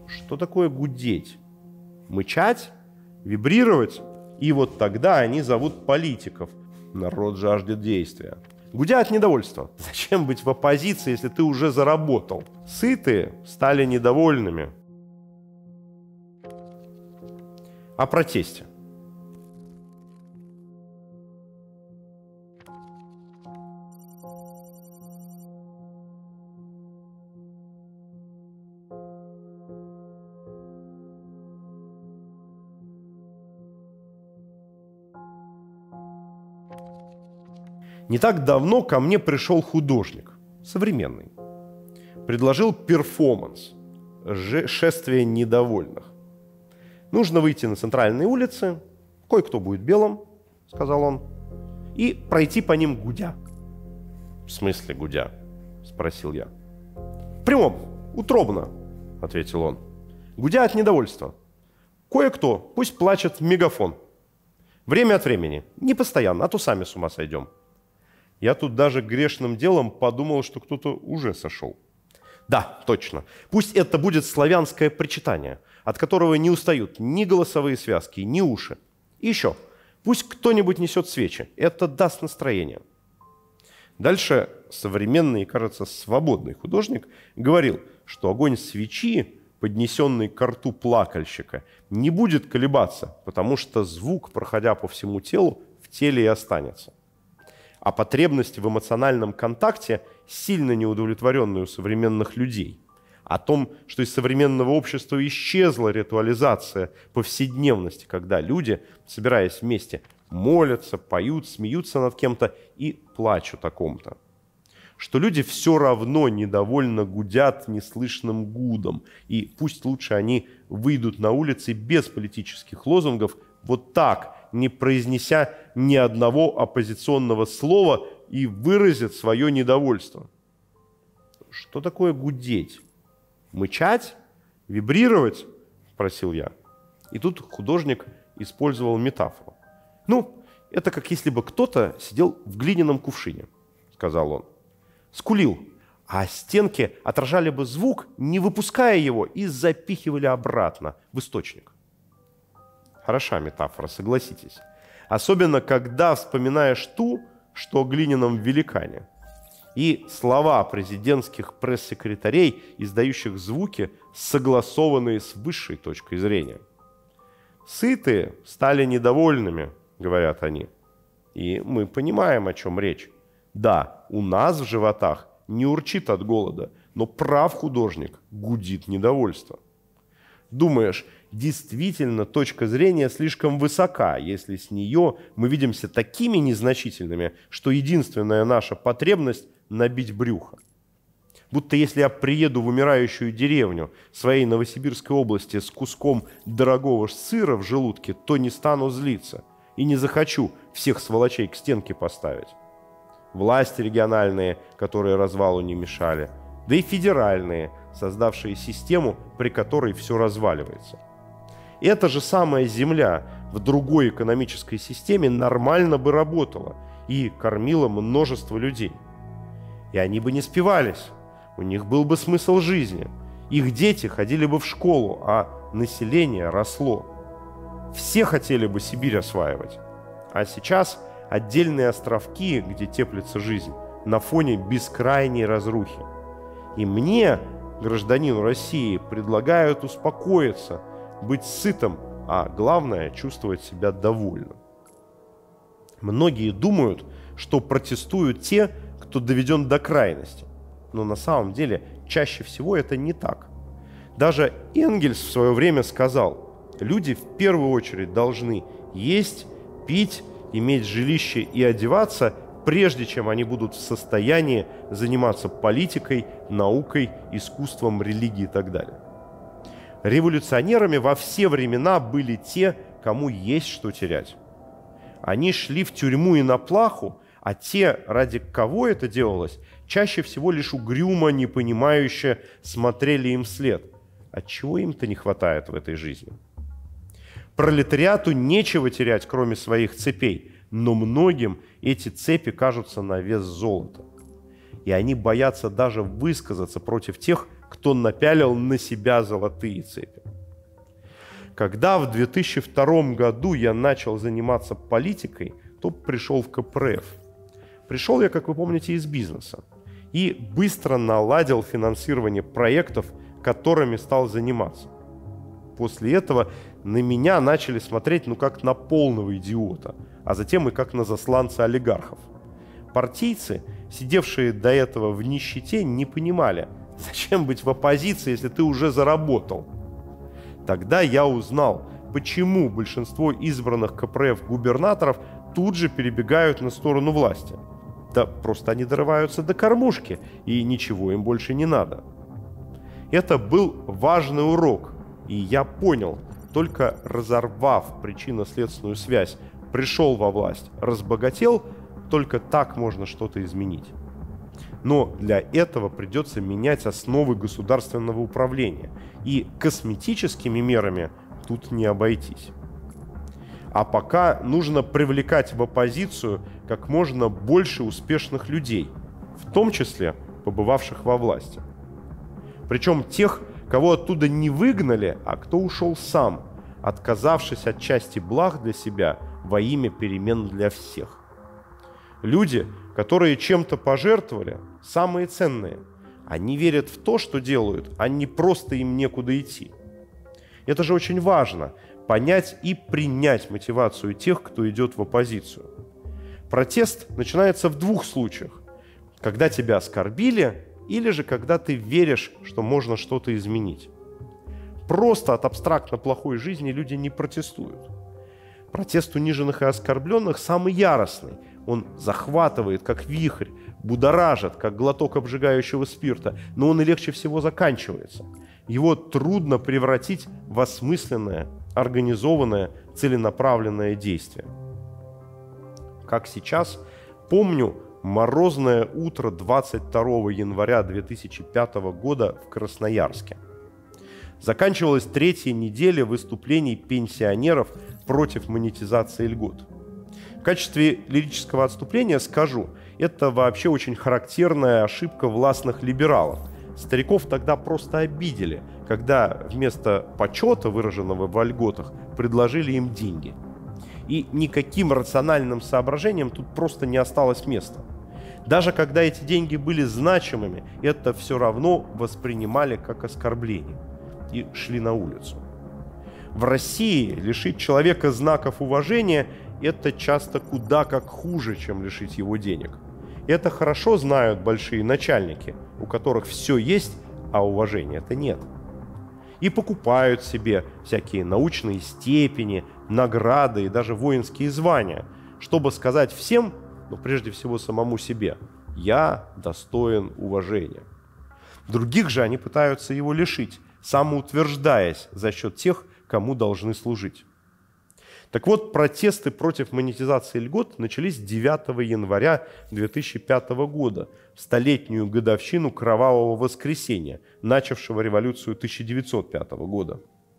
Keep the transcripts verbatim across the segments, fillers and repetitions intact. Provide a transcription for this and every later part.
Что такое гудеть? Мычать? Вибрировать? И вот тогда они зовут политиков. Народ жаждет действия. Гудя от недовольства. Зачем быть в оппозиции, если ты уже заработал? Сытые стали недовольными. О протесте. Не так давно ко мне пришел художник, современный. Предложил перформанс, шествие недовольных. Нужно выйти на центральные улицы, кое-кто будет белым, сказал он, и пройти по ним гудя. В смысле гудя? Спросил я. В прямом, утробно, ответил он. Гудя от недовольства. Кое-кто пусть плачет в мегафон. Время от времени, не постоянно, а то сами с ума сойдем. Я тут даже грешным делом подумал, что кто-то уже сошел. Да, точно. Пусть это будет славянское причитание, от которого не устают ни голосовые связки, ни уши. И еще, пусть кто-нибудь несет свечи. Это даст настроение. Дальше современный, кажется, свободный художник говорил, что огонь свечи, поднесенный к рту плакальщика, не будет колебаться, потому что звук, проходя по всему телу, в теле и останется. А потребность в эмоциональном контакте сильно неудовлетворенная у современных людей. О том, что из современного общества исчезла ритуализация повседневности, когда люди, собираясь вместе, молятся, поют, смеются над кем-то и плачут о ком-то. Что люди все равно недовольно гудят неслышным гудом, и пусть лучше они выйдут на улицы без политических лозунгов, вот так, не произнеся ни одного оппозиционного слова, и выразят свое недовольство. Что такое гудеть? Мычать? Вибрировать? Спросил я. И тут художник использовал метафору. Ну, это как если бы кто-то сидел в глиняном кувшине, сказал он. Скулил, а стенки отражали бы звук, не выпуская его, и запихивали обратно в источник. Хороша метафора, согласитесь. Особенно, когда вспоминаешь ту, что о глиняном великане. И слова президентских пресс-секретарей, издающих звуки, согласованные с высшей точкой зрения. Сытые стали недовольными, говорят они. И мы понимаем, о чем речь. Да, у нас в животах не урчит от голода, но прав художник, гудит недовольство. Думаешь, действительно точка зрения слишком высока, если с нее мы видимся такими незначительными, что единственная наша потребность – набить брюхо. Будто если я приеду в умирающую деревню своей Новосибирской области с куском дорогого сыра в желудке, то не стану злиться и не захочу всех сволочей к стенке поставить. Власти региональные, которые развалу не мешали, да и федеральные, создавшие систему, при которой все разваливается. Эта же самая земля в другой экономической системе нормально бы работала и кормила множество людей. И они бы не спивались, у них был бы смысл жизни, их дети ходили бы в школу, а население росло. Все хотели бы Сибирь осваивать, а сейчас отдельные островки, где теплится жизнь, на фоне бескрайней разрухи. И мне, гражданину России, предлагают успокоиться, быть сытым, а главное, чувствовать себя довольным. Многие думают, что протестуют те, кто доведен до крайности. Но на самом деле чаще всего это не так. Даже Энгельс в свое время сказал, люди в первую очередь должны есть, пить, иметь жилище и одеваться, прежде чем они будут в состоянии заниматься политикой, наукой, искусством, религией и так далее. Революционерами во все времена были те, кому есть что терять. Они шли в тюрьму и на плаху, а те, ради кого это делалось, чаще всего лишь угрюмо, непонимающе смотрели им вслед. Отчего им-то не хватает в этой жизни? Пролетариату нечего терять, кроме своих цепей, но многим эти цепи кажутся на вес золота. и они боятся даже высказаться против тех, кто напялил на себя золотые цепи. Когда в две тысячи втором году я начал заниматься политикой, то пришел в ка пэ эр эф. Пришел я, как вы помните, из бизнеса и быстро наладил финансирование проектов, которыми стал заниматься. После этого на меня начали смотреть ну как на полного идиота, а затем и как на засланца олигархов. Партийцы, сидевшие до этого в нищете, не понимали, зачем быть в оппозиции, если ты уже заработал. Тогда я узнал, почему большинство избранных ка пэ эр эф губернаторов тут же перебегают на сторону власти. Да просто они дорываются до кормушки, и ничего им больше не надо. Это был важный урок, и я понял, только разорвав причинно-следственную связь, пришел во власть, разбогател, только так можно что-то изменить. Но для этого придется менять основы государственного управления, и косметическими мерами тут не обойтись. А пока нужно привлекать в оппозицию как можно больше успешных людей, в том числе побывавших во власти. Причем тех, кого оттуда не выгнали, а кто ушел сам, отказавшись от части благ для себя во имя перемен для всех. Люди, которые чем-то пожертвовали, самые ценные. Они верят в то, что делают, а не просто им некуда идти. Это же очень важно – понять и принять мотивацию тех, кто идет в оппозицию. Протест начинается в двух случаях. Когда тебя оскорбили или же когда ты веришь, что можно что-то изменить. Просто от абстрактно плохой жизни люди не протестуют. Протест униженных и оскорбленных самый яростный. Он захватывает, как вихрь, будоражит, как глоток обжигающего спирта, но он и легче всего заканчивается. Его трудно превратить в осмысленное, организованное, целенаправленное действие. Как сейчас, помню морозное утро двадцать второго января две тысячи пятого года в Красноярске. Заканчивалась третья неделя выступлений пенсионеров против монетизации льгот. В качестве лирического отступления скажу, это вообще очень характерная ошибка властных либералов. Стариков тогда просто обидели, когда вместо почета, выраженного во льготах, предложили им деньги. И никаким рациональным соображениям тут просто не осталось места. Даже когда эти деньги были значимыми, это все равно воспринимали как оскорбление и шли на улицу. В России лишить человека знаков уважения – это часто куда как хуже, чем лишить его денег. Это хорошо знают большие начальники, у которых все есть, а уважения-то нет. И покупают себе всякие научные степени, награды и даже воинские звания, чтобы сказать всем, но прежде всего самому себе: «Я достоин уважения». Других же они пытаются его лишить, самоутверждаясь за счет тех, кому должны служить. Так вот, протесты против монетизации льгот начались девятого января две тысячи пятого года, в столетнюю годовщину Кровавого воскресенья, начавшего революцию тысяча девятьсот пятого года.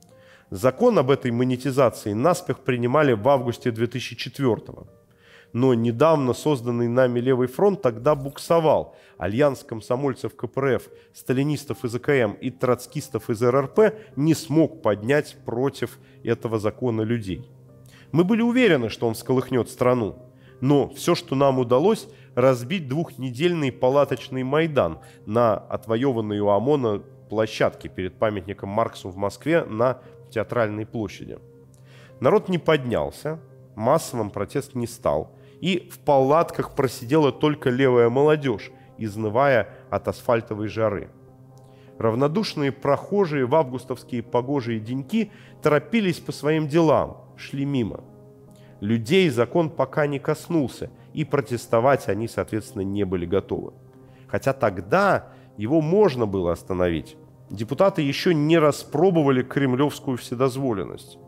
Закон об этой монетизации наспех принимали в августе две тысячи четвёртого. Но недавно созданный нами Левый фронт тогда буксовал. Альянс комсомольцев ка пэ эр эф, сталинистов из а ка эм и троцкистов из эр эр пэ не смог поднять против этого закона людей. Мы были уверены, что он всколыхнет страну. Но все, что нам удалось, разбить двухнедельный палаточный Майдан на отвоеванной у ОМОНа площадке перед памятником Марксу в Москве на Театральной площади. Народ не поднялся, массовым протест не стал, и в палатках просидела только левая молодежь, изнывая от асфальтовой жары. Равнодушные прохожие в августовские погожие деньки торопились по своим делам, шли мимо. Людей закон пока не коснулся, и протестовать они, соответственно, не были готовы. Хотя тогда его можно было остановить. Депутаты еще не распробовали кремлевскую вседозволенность.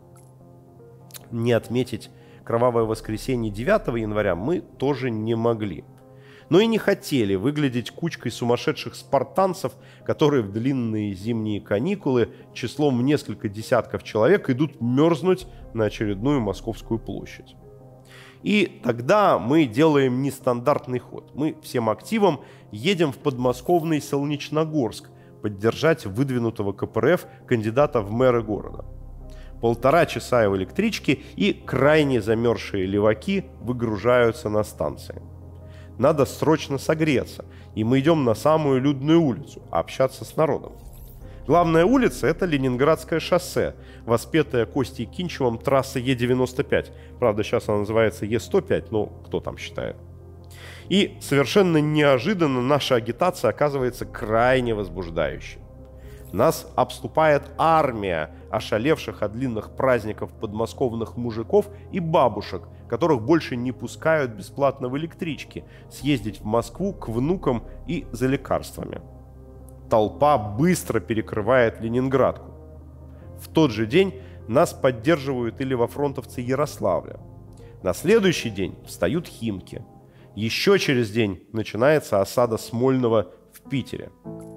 Не отметить Кровавое воскресенье девятого января мы тоже не могли. Но и не хотели выглядеть кучкой сумасшедших спартанцев, которые в длинные зимние каникулы числом в несколько десятков человек идут мерзнуть на очередную Московскую площадь. И тогда мы делаем нестандартный ход. Мы всем активом едем в подмосковный Солнечногорск поддержать выдвинутого ка пэ эр эф кандидата в мэры города. Полтора часа в электричке, и крайне замерзшие леваки выгружаются на станции. Надо срочно согреться, и мы идем на самую людную улицу, общаться с народом. Главная улица – это Ленинградское шоссе, воспетая Костей Кинчевым трасса Е девяносто пять. Правда, сейчас она называется Е сто пять, но кто там считает. И совершенно неожиданно наша агитация оказывается крайне возбуждающей. Нас обступает армия ошалевших от длинных праздников подмосковных мужиков и бабушек, которых больше не пускают бесплатно в электричке съездить в Москву к внукам и за лекарствами. Толпа быстро перекрывает Ленинградку. В тот же день нас поддерживают и левофронтовцы Ярославля. На следующий день встают Химки. Еще через день начинается осада Смольного в Питере.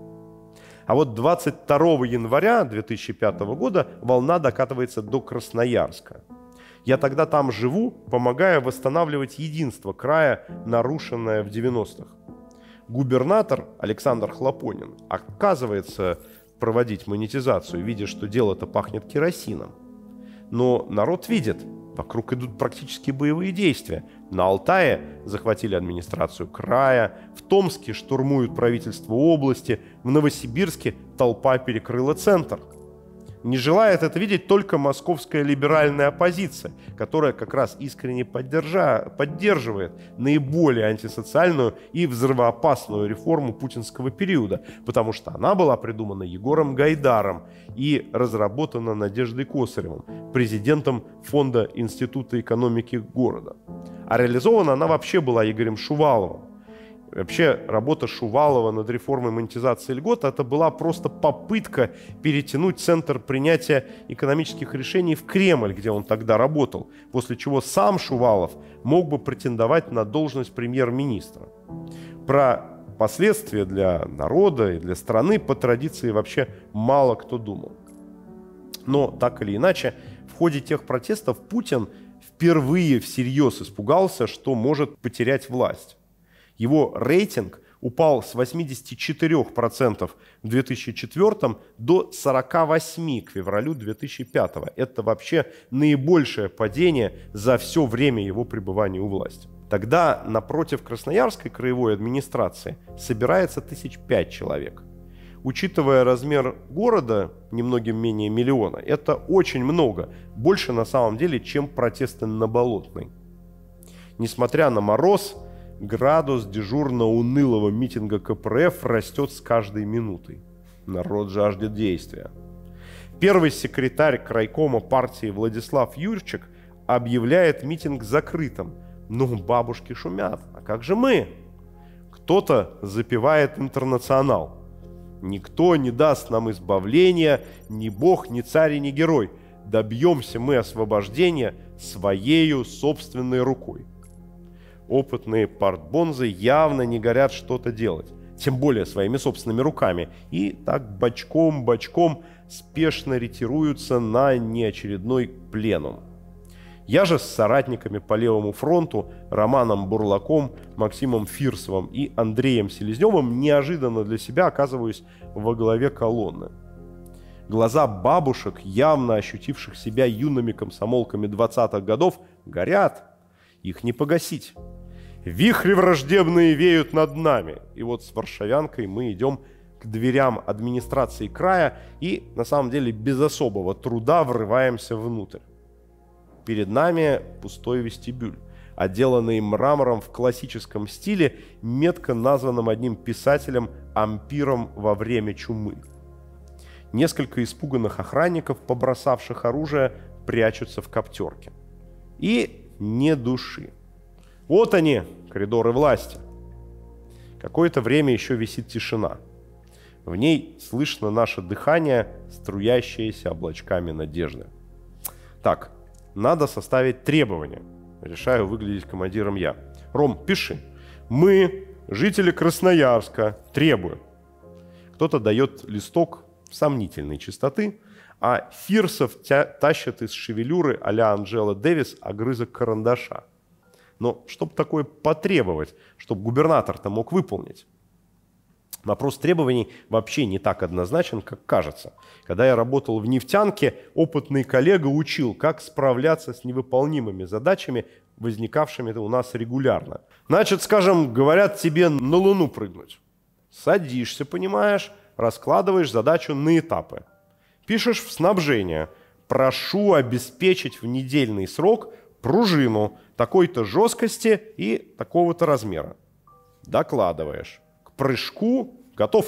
А вот двадцать второго января две тысячи пятого года волна докатывается до Красноярска. Я тогда там живу, помогая восстанавливать единство края, нарушенное в девяностых. Губернатор Александр Хлопонин отказывается проводить монетизацию, видя, что дело-то пахнет керосином. Но народ видит, вокруг идут практически боевые действия. На Алтае захватили администрацию края, в Томске штурмуют правительство области, в Новосибирске толпа перекрыла центр. Не желает это видеть только московская либеральная оппозиция, которая как раз искренне поддержа... поддерживает наиболее антисоциальную и взрывоопасную реформу путинского периода, потому что она была придумана Егором Гайдаром и разработана Надеждой Косаревым, президентом Фонда Института экономики города. А реализована она вообще была Игорем Шуваловым. Вообще, работа Шувалова над реформой монетизации льгот – это была просто попытка перетянуть центр принятия экономических решений в Кремль, где он тогда работал, после чего сам Шувалов мог бы претендовать на должность премьер-министра. Про последствия для народа и для страны по традиции вообще мало кто думал. Но так или иначе, в ходе тех протестов Путин впервые всерьез испугался, что может потерять власть. Его рейтинг упал с восьмидесяти четырёх процентов в две тысячи четвёртом до сорока восьми процентов к февралю две тысячи пятого. Это вообще наибольшее падение за все время его пребывания у власти. Тогда напротив Красноярской краевой администрации собирается тысяч пять человек. Учитывая размер города, немногим менее миллиона, это очень много, больше на самом деле, чем протесты на Болотной. Несмотря на мороз, градус дежурно-унылого митинга ка пэ эр эф растет с каждой минутой. Народ жаждет действия. Первый секретарь крайкома партии Владислав Юрчик объявляет митинг закрытым. Ну, бабушки шумят, а как же мы? Кто-то запевает «Интернационал». Никто не даст нам избавления, ни бог, ни царь и ни герой. Добьемся мы освобождения своею собственной рукой. Опытные партбонзы явно не горят что-то делать, тем более своими собственными руками, и так бочком-бочком спешно ретируются на неочередной пленум. Я же с соратниками по левому фронту, Романом Бурлаком, Максимом Фирсовым и Андреем Селезневым неожиданно для себя оказываюсь во главе колонны. Глаза бабушек, явно ощутивших себя юными комсомолками двадцатых годов, горят. Их не погасить. Вихри враждебные веют над нами. И вот с варшавянкой мы идем к дверям администрации края и, на самом деле, без особого труда врываемся внутрь. Перед нами пустой вестибюль, отделанный мрамором в классическом стиле, метко названным одним писателем «Ампиром во время чумы». Несколько испуганных охранников, побросавших оружие, прячутся в коптерке. И не души. Вот они, коридоры власти. Какое-то время еще висит тишина. В ней слышно наше дыхание, струящееся облачками надежды. Так, надо составить требования. Решаю выглядеть командиром я. Ром, пиши. Мы, жители Красноярска, требуем. Кто-то дает листок сомнительной чистоты, а Фирсов тя- тащит из шевелюры а-ля Анджела Дэвис огрызок карандаша. Но чтобы такое потребовать, чтобы губернатор-то мог выполнить? Вопрос требований вообще не так однозначен, как кажется. Когда я работал в нефтянке, опытный коллега учил, как справляться с невыполнимыми задачами, возникавшими у нас регулярно. Значит, скажем, говорят тебе на Луну прыгнуть. Садишься, понимаешь, раскладываешь задачу на этапы. Пишешь в снабжение: прошу обеспечить в недельный срок пружину такой-то жесткости и такого-то размера. Докладываешь. К прыжку готов.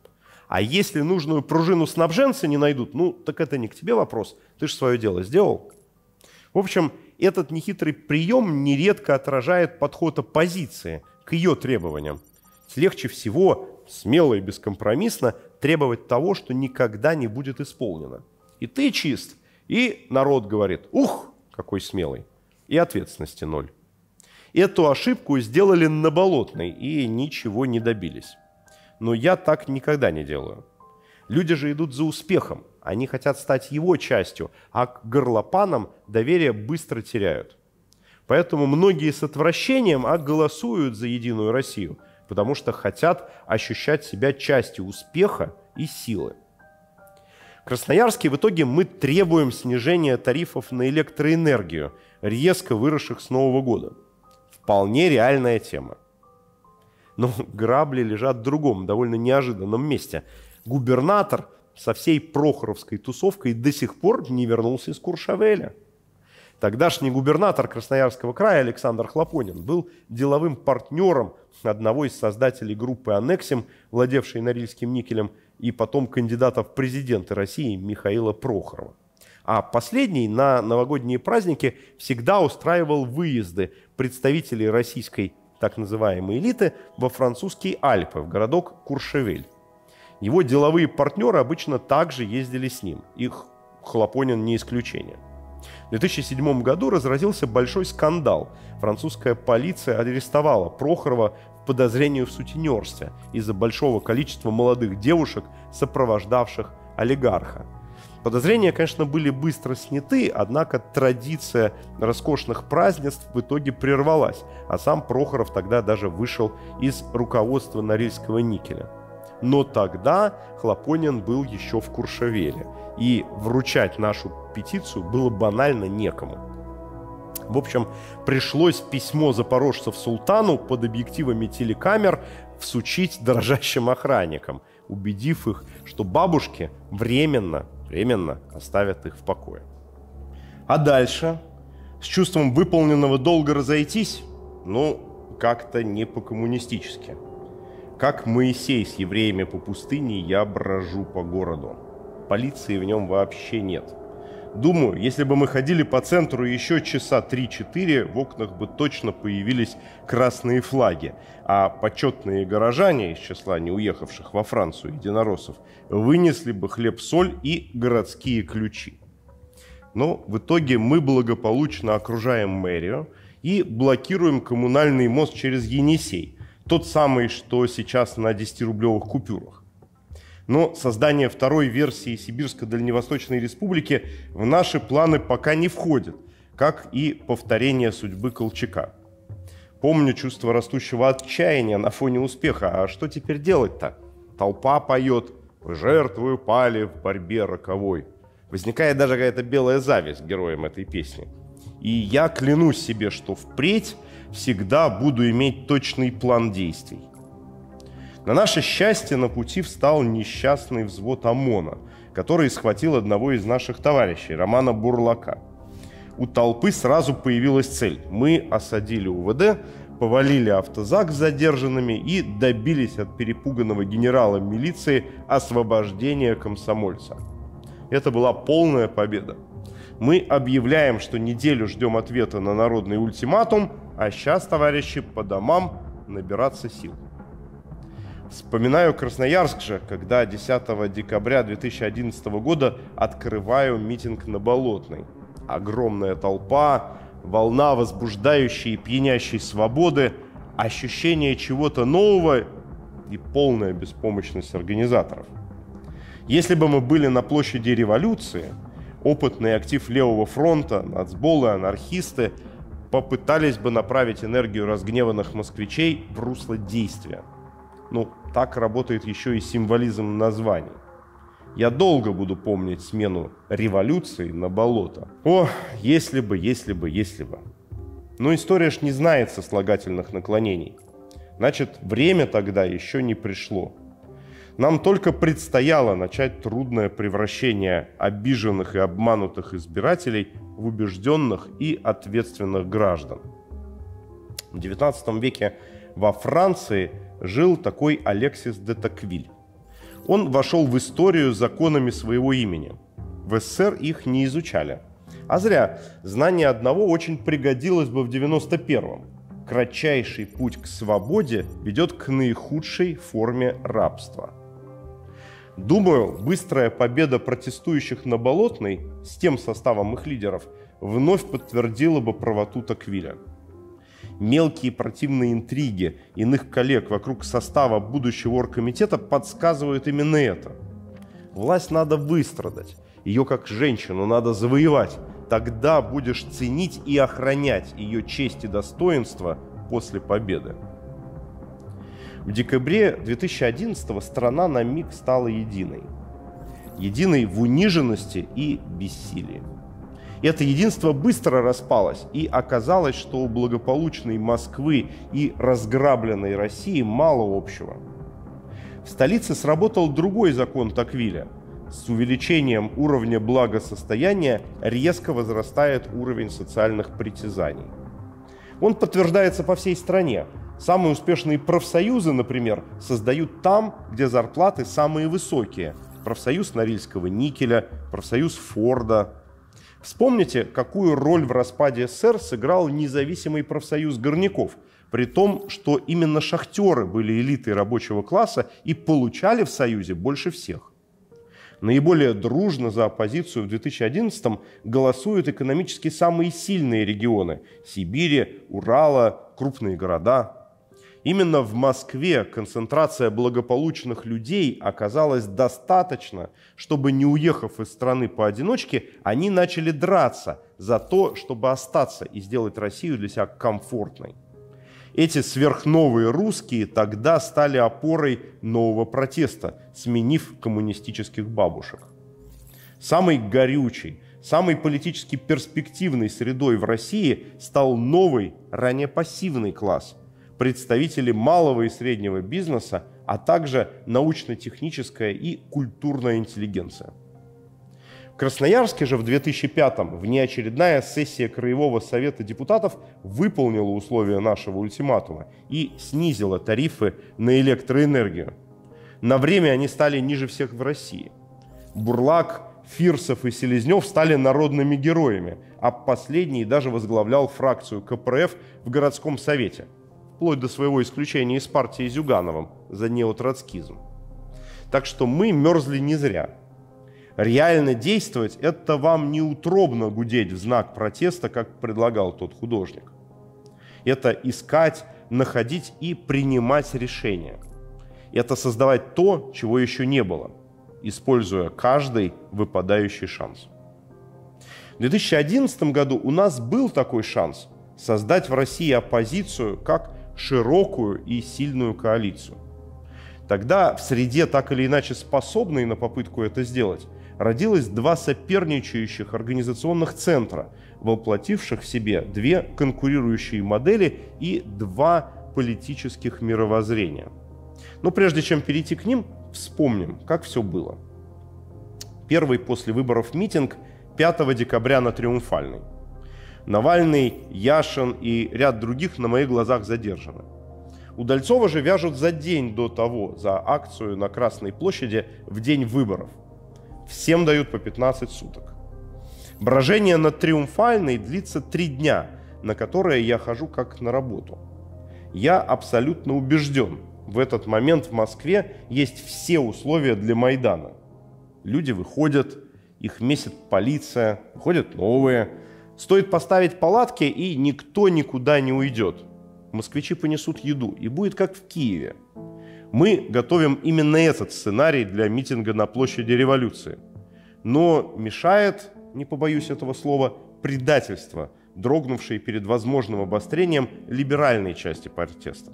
А если нужную пружину снабженцы не найдут, ну, так это не к тебе вопрос, ты же свое дело сделал. В общем, этот нехитрый прием нередко отражает подход оппозиции к ее требованиям. Легче всего, смело и бескомпромиссно, требовать того, что никогда не будет исполнено. И ты чист, и народ говорит: ух, какой смелый, и ответственности ноль. Эту ошибку сделали на Болотной и ничего не добились. Но я так никогда не делаю. Люди же идут за успехом, они хотят стать его частью, а к горлопанам доверие быстро теряют. Поэтому многие с отвращением а голосуют за Единую Россию, потому что хотят ощущать себя частью успеха и силы. В Красноярске в итоге мы требуем снижения тарифов на электроэнергию, резко выросших с Нового года. Вполне реальная тема. Но грабли лежат в другом, довольно неожиданном месте. Губернатор со всей прохоровской тусовкой до сих пор не вернулся из Куршавеля. Тогдашний губернатор Красноярского края Александр Хлопонин был деловым партнером одного из создателей группы «Аннексим», владевшей Норильским никелем, и потом кандидата в президенты России Михаила Прохорова. А последний на новогодние праздники всегда устраивал выезды представителей российской так называемой элиты во французские Альпы, в городок Куршевель. Его деловые партнеры обычно также ездили с ним. Их Хлопонин не исключение. В две тысячи седьмом году разразился большой скандал. Французская полиция арестовала Прохорова в подозрении в сутенерстве из-за большого количества молодых девушек, сопровождавших олигарха. Подозрения, конечно, были быстро сняты, однако традиция роскошных празднеств в итоге прервалась, а сам Прохоров тогда даже вышел из руководства Норильского никеля. Но тогда Хлопонин был еще в Куршавеле, и вручать нашу петицию было банально некому. В общем, пришлось письмо запорожцев султану под объективами телекамер всучить дрожащим охранникам, убедив их, что бабушки временно, временно оставят их в покое. А дальше? С чувством выполненного долга разойтись? Ну, как-то не по-коммунистически. Как Моисей с евреями по пустыне, я брожу по городу. Полиции в нем вообще нет. Думаю, если бы мы ходили по центру еще часа три-четыре, в окнах бы точно появились красные флаги, а почетные горожане из числа не уехавших во Францию единороссов вынесли бы хлеб-соль и городские ключи. Но в итоге мы благополучно окружаем мэрию и блокируем коммунальный мост через Енисей, тот самый, что сейчас на десятирублевых купюрах. Но создание второй версии Сибирско-Дальневосточной Республики в наши планы пока не входит, как и повторение судьбы Колчака. Помню чувство растущего отчаяния на фоне успеха. А что теперь делать-то? Толпа поет «В жертву пали в борьбе роковой». Возникает даже какая-то белая зависть героям этой песни. И я клянусь себе, что впредь всегда буду иметь точный план действий. На наше счастье на пути встал несчастный взвод ОМОНа, который схватил одного из наших товарищей, Романа Бурлака. У толпы сразу появилась цель. Мы осадили УВД, повалили автозак с задержанными и добились от перепуганного генерала милиции освобождения комсомольца. Это была полная победа. Мы объявляем, что неделю ждем ответа на народный ультиматум, а сейчас, товарищи, по домам набираться сил. Вспоминаю Красноярск же, когда десятого декабря две тысячи одиннадцатого года открываю митинг на Болотной. Огромная толпа, волна возбуждающей и пьянящей свободы, ощущение чего-то нового и полная беспомощность организаторов. Если бы мы были на площади Революции, опытный актив Левого фронта, нацболы, анархисты, попытались бы направить энергию разгневанных москвичей в русло действия. Ну, так работает еще и символизм названий. Я долго буду помнить смену революции на болото. О, если бы, если бы, если бы. Но история ж не знает сослагательных наклонений. Значит, время тогда еще не пришло. Нам только предстояло начать трудное превращение обиженных и обманутых избирателей в убежденных и ответственных граждан. В девятнадцатом веке во Франции жил такой Алексис де Токвиль. Он вошел в историю законами своего имени. В СССР их не изучали. А зря. Знание одного очень пригодилось бы в девяносто первом. Кратчайший путь к свободе ведет к наихудшей форме рабства. Думаю, быстрая победа протестующих на Болотной с тем составом их лидеров вновь подтвердила бы правоту Токвиля. Мелкие противные интриги иных коллег вокруг состава будущего оргкомитета подсказывают именно это. Власть надо выстрадать, ее как женщину надо завоевать. Тогда будешь ценить и охранять ее честь и достоинство после победы. В декабре две тысячи одиннадцатого страна на миг стала единой. Единой в униженности и бессилии. Это единство быстро распалось, и оказалось, что у благополучной Москвы и разграбленной России мало общего. В столице сработал другой закон Токвиля. С увеличением уровня благосостояния резко возрастает уровень социальных притязаний. Он подтверждается по всей стране. Самые успешные профсоюзы, например, создают там, где зарплаты самые высокие. Профсоюз Норильского никеля, профсоюз Форда. Вспомните, какую роль в распаде СССР сыграл независимый профсоюз горняков, при том, что именно шахтеры были элитой рабочего класса и получали в Союзе больше всех. Наиболее дружно за оппозицию в две тысячи одиннадцатом голосуют экономически самые сильные регионы – Сибири, Урала, крупные города. Именно в Москве концентрация благополучных людей оказалась достаточно, чтобы, не уехав из страны поодиночке, они начали драться за то, чтобы остаться и сделать Россию для себя комфортной. Эти сверхновые русские тогда стали опорой нового протеста, сменив коммунистических бабушек. Самой горючей, самой политически перспективной средой в России стал новый, ранее пассивный класс – представители малого и среднего бизнеса, а также научно-техническая и культурная интеллигенция. В Красноярске же в две тысячи пятом внеочередная сессия Краевого совета депутатов выполнила условия нашего ультиматума и снизила тарифы на электроэнергию. На время они стали ниже всех в России. Бурлак, Фирсов и Селезнев стали народными героями, а последний даже возглавлял фракцию ка пэ эр эф в городском совете, вплоть до своего исключения из партии Зюгановым за неотроцкизм. Так что мы мерзли не зря. Реально действовать – это вам не утробно гудеть в знак протеста, как предлагал тот художник. Это искать, находить и принимать решения. Это создавать то, чего еще не было, используя каждый выпадающий шанс. В две тысячи одиннадцатом году у нас был такой шанс создать в России оппозицию как широкую и сильную коалицию. Тогда в среде, так или иначе способной на попытку это сделать, родилось два соперничающих организационных центра, воплотивших в себе две конкурирующие модели и два политических мировоззрения. Но прежде чем перейти к ним, вспомним, как все было. Первый после выборов митинг пятого декабря на Триумфальной. Навальный, Яшин и ряд других на моих глазах задержаны. Удальцова же вяжут за день до того, за акцию на Красной площади в день выборов. Всем дают по пятнадцать суток. Брожение на Триумфальной длится три дня, на которые я хожу как на работу. Я абсолютно убежден, в этот момент в Москве есть все условия для Майдана. Люди выходят, их месит полиция, ходят новые. Стоит поставить палатки, и никто никуда не уйдет. Москвичи понесут еду, и будет как в Киеве. Мы готовим именно этот сценарий для митинга на площади Революции. Но мешает, не побоюсь этого слова, предательство дрогнувший перед возможным обострением либеральной части протеста.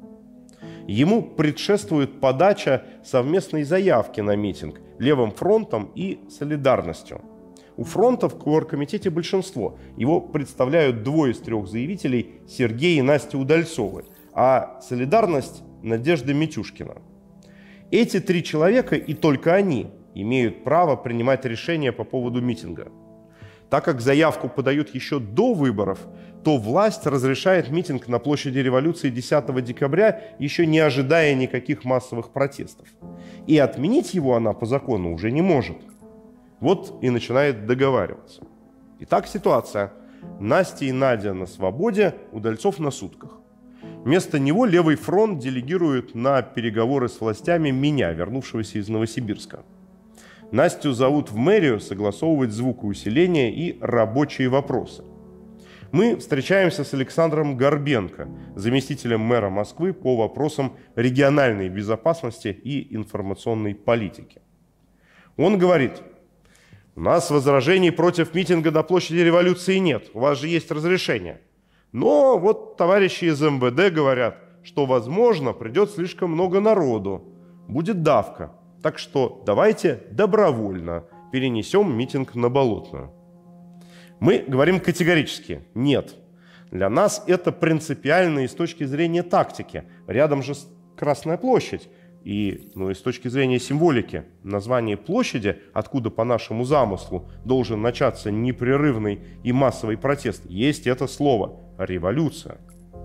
Ему предшествует подача совместной заявки на митинг Левым фронтом и Солидарностью. У фронта в оргкомитете большинство. Его представляют двое из трех заявителей – Сергей и Настя Удальцовы, а Солидарность – Надежда Митюшкина. Эти три человека, и только они, имеют право принимать решения по поводу митинга. Так как заявку подают еще до выборов, то власть разрешает митинг на площади Революции десятого декабря, еще не ожидая никаких массовых протестов. И отменить его она по закону уже не может. Вот и начинает договариваться. Итак, ситуация. Настя и Надя на свободе, Удальцов на сутках. Вместо него Левый фронт делегирует на переговоры с властями меня, вернувшегося из Новосибирска. Настю зовут в мэрию согласовывать звукоусиление и рабочие вопросы. Мы встречаемся с Александром Горбенко, заместителем мэра Москвы по вопросам региональной безопасности и информационной политики. Он говорит: у нас возражений против митинга на площади Революции нет, у вас же есть разрешение. Но вот товарищи из эм вэ дэ говорят, что, возможно, придет слишком много народу, будет давка. Так что давайте добровольно перенесем митинг на Болотную. Мы говорим категорически нет. Для нас это принципиально и с точки зрения тактики. Рядом же Красная площадь. И ну, и с точки зрения символики, название площади, откуда по нашему замыслу должен начаться непрерывный и массовый протест, есть это слово – революция.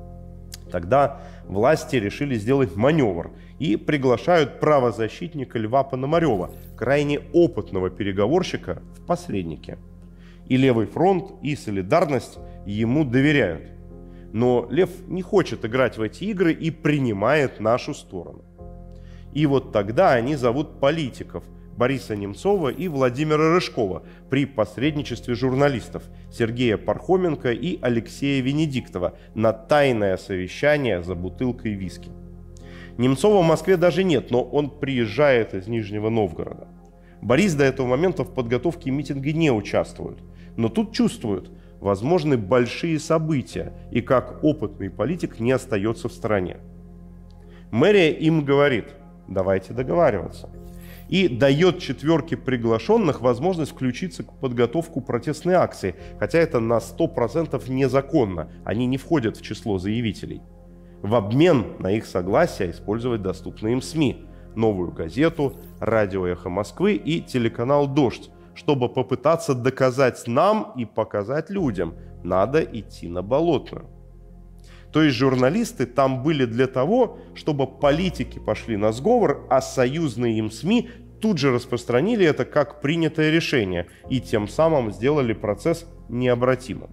Тогда власти решили сделать маневр и приглашают правозащитника Льва Пономарева, крайне опытного переговорщика, в посредники. И Левый фронт, и Солидарность ему доверяют. Но Лев не хочет играть в эти игры и принимает нашу сторону. И вот тогда они зовут политиков Бориса Немцова и Владимира Рыжкова при посредничестве журналистов Сергея Пархоменко и Алексея Венедиктова на тайное совещание за бутылкой виски. Немцова в Москве даже нет, но он приезжает из Нижнего Новгорода. Борис до этого момента в подготовке митинга не участвует, но тут чувствует, возможны большие события, и как опытный политик не остается в стороне. Мэрия им говорит: давайте договариваться. И дает четверке приглашенных возможность включиться в подготовку протестной акции, хотя это на сто процентов незаконно, они не входят в число заявителей. В обмен на их согласие использовать доступные им СМИ, Новую газету, радио «Эхо Москвы» и телеканал «Дождь», чтобы попытаться доказать нам и показать людям, надо идти на Болотную. То есть журналисты там были для того, чтобы политики пошли на сговор, а союзные им СМИ тут же распространили это как принятое решение и тем самым сделали процесс необратимым.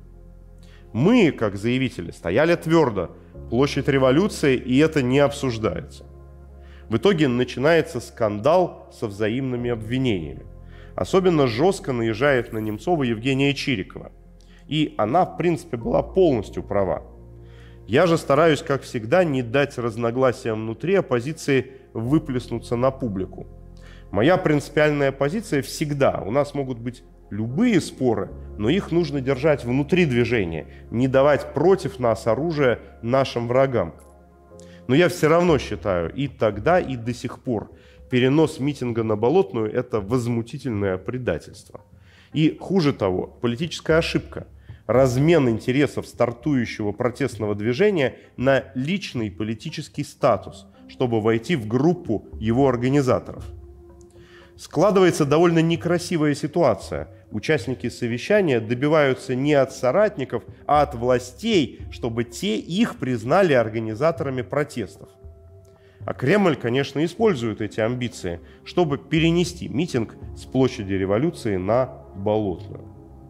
Мы, как заявители, стояли твердо. Площадь Революции, и это не обсуждается. В итоге начинается скандал со взаимными обвинениями. Особенно жестко наезжает на Немцова Евгения Чирикова. И она, в принципе, была полностью права. Я же стараюсь, как всегда, не дать разногласиям внутри оппозиции выплеснуться на публику. Моя принципиальная позиция всегда: у нас могут быть любые споры, но их нужно держать внутри движения, не давать против нас оружие нашим врагам. Но я все равно считаю, и тогда, и до сих пор, перенос митинга на Болотную – это возмутительное предательство. И хуже того, политическая ошибка. Размен интересов стартующего протестного движения на личный политический статус, чтобы войти в группу его организаторов. Складывается довольно некрасивая ситуация. Участники совещания добиваются не от соратников, а от властей, чтобы те их признали организаторами протестов. А Кремль, конечно, использует эти амбиции, чтобы перенести митинг с площади Революции на Болотную.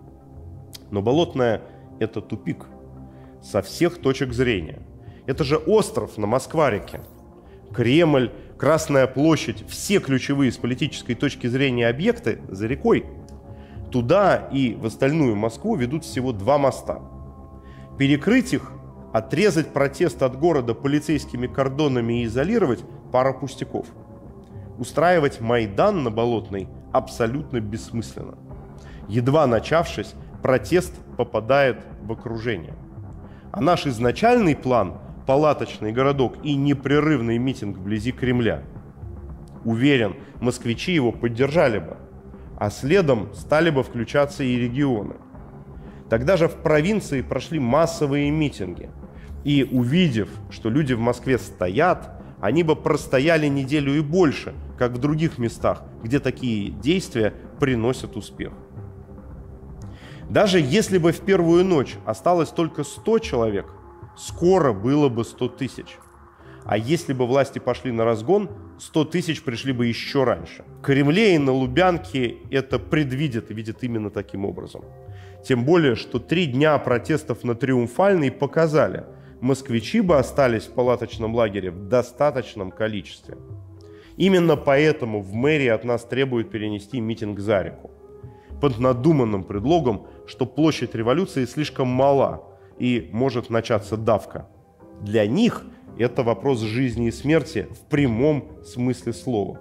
Но Болотная – это тупик со всех точек зрения. Это же остров на Москва-реке. Кремль, Красная площадь, все ключевые с политической точки зрения объекты за рекой. Туда и в остальную Москву ведут всего два моста. Перекрыть их, отрезать протест от города полицейскими кордонами и изолировать – пара пустяков. Устраивать Майдан на Болотной абсолютно бессмысленно. Едва начавшись, протест попадает в окружение. А наш изначальный план – палаточный городок и непрерывный митинг вблизи Кремля – уверен, москвичи его поддержали бы, а следом стали бы включаться и регионы. Тогда же в провинции прошли массовые митинги. И увидев, что люди в Москве стоят, они бы простояли неделю и больше, как в других местах, где такие действия приносят успех. Даже если бы в первую ночь осталось только сто человек, скоро было бы сто тысяч. А если бы власти пошли на разгон, сто тысяч пришли бы еще раньше. В Кремле и на Лубянке это предвидят и видят именно таким образом. Тем более, что три дня протестов на Триумфальной показали, москвичи бы остались в палаточном лагере в достаточном количестве. Именно поэтому в мэрии от нас требуют перенести митинг за реку. Под надуманным предлогом, что площадь революции слишком мала и может начаться давка. Для них это вопрос жизни и смерти в прямом смысле слова.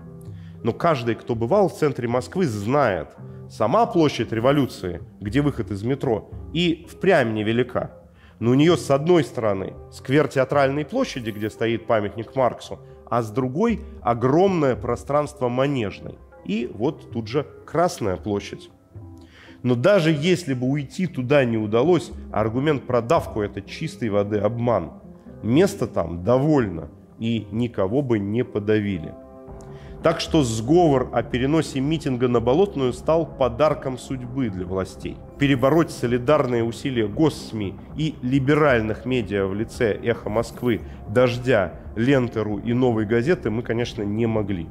Но каждый, кто бывал в центре Москвы, знает, сама площадь революции, где выход из метро, и впрямь невелика. Но у нее с одной стороны сквер Театральной площади, где стоит памятник Марксу, а с другой огромное пространство Манежной. И вот тут же Красная площадь. Но даже если бы уйти туда не удалось, аргумент про давку – это чистой воды обман. Места там довольно, и никого бы не подавили. Так что сговор о переносе митинга на Болотную стал подарком судьбы для властей. Перебороть солидарные усилия госсми и либеральных медиа в лице «Эхо Москвы», «Дождя», «Ленты.ру» и «Новой газеты» мы, конечно, не могли.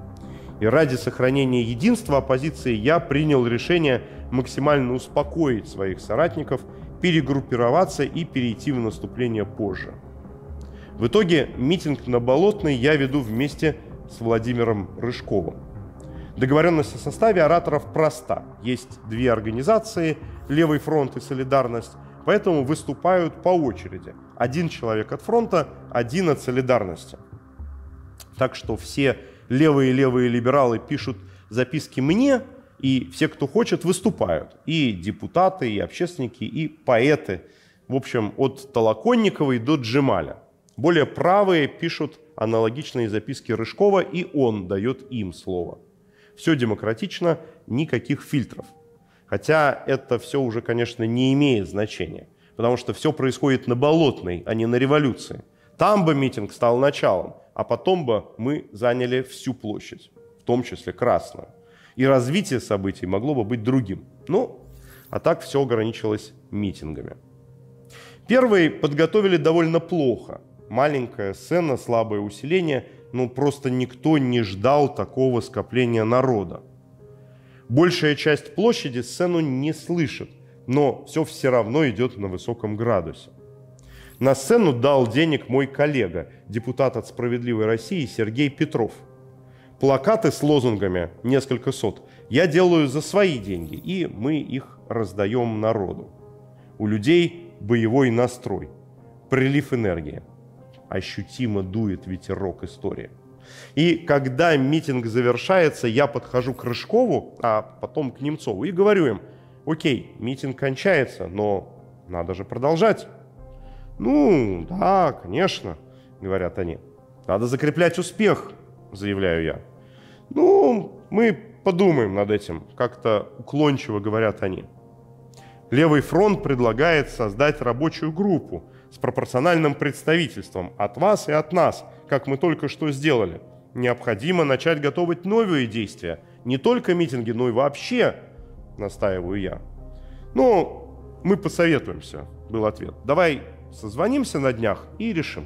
И ради сохранения единства оппозиции я принял решение максимально успокоить своих соратников, перегруппироваться и перейти в наступление позже. В итоге митинг на Болотной я веду вместе с Владимиром Рыжковым. Договоренность о составе ораторов проста. Есть две организации, Левый фронт и Солидарность, поэтому выступают по очереди. Один человек от фронта, один от Солидарности. Так что все левые-левые либералы пишут записки мне, и все, кто хочет, выступают. И депутаты, и общественники, и поэты. В общем, от Толоконниковой до Джемаля. Более правые пишут аналогичные записки Рыжкова, и он дает им слово. Все демократично, никаких фильтров. Хотя это все уже, конечно, не имеет значения, потому что все происходит на Болотной, а не на революции. Там бы митинг стал началом, а потом бы мы заняли всю площадь, в том числе Красную. И развитие событий могло бы быть другим. Ну, а так все ограничилось митингами. Первые подготовили довольно плохо. Маленькая сцена, слабое усиление, ну просто никто не ждал такого скопления народа. Большая часть площади сцену не слышит, но все все равно идет на высоком градусе. На сцену дал денег мой коллега, депутат от «Справедливой России» Сергей Петров. Плакаты с лозунгами, несколько сот, я делаю за свои деньги, и мы их раздаем народу. У людей боевой настрой, прилив энергии. Ощутимо дует ветерок истории. И когда митинг завершается, я подхожу к Рыжкову, а потом к Немцову и говорю им: окей, митинг кончается, но надо же продолжать. Ну, да, конечно, говорят они. Надо закреплять успех, заявляю я. Ну, мы подумаем над этим, как-то уклончиво говорят они. Левый фронт предлагает создать рабочую группу с пропорциональным представительством от вас и от нас, как мы только что сделали. Необходимо начать готовить новые действия. Не только митинги, но и вообще, настаиваю я. Ну, мы посоветуемся, был ответ. Давай созвонимся на днях и решим.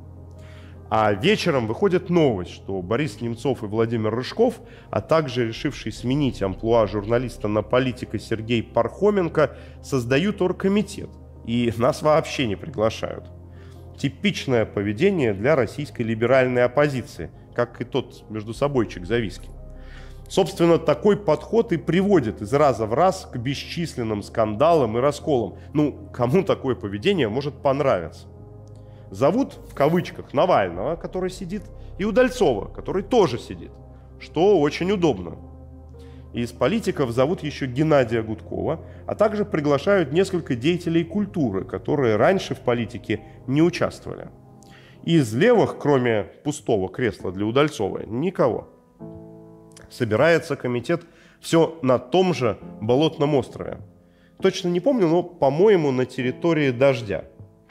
А вечером выходит новость, что Борис Немцов и Владимир Рыжков, а также решивший сменить амплуа журналиста на политика Сергей Пархоменко, создают оргкомитет. И нас вообще не приглашают. Типичное поведение для российской либеральной оппозиции, как и тот междусобойчик за виски. Собственно, такой подход и приводит из раза в раз к бесчисленным скандалам и расколам. Ну, кому такое поведение может понравиться? Зовут, в кавычках, Навального, который сидит, и Удальцова, который тоже сидит, что очень удобно. из политиков зовут еще Геннадия Гудкова, а также приглашают несколько деятелей культуры, которые раньше в политике не участвовали. Из левых, кроме пустого кресла для Удальцова, никого. Собирается комитет все на том же Болотном острове. Точно не помню, но, по-моему, на территории Дождя.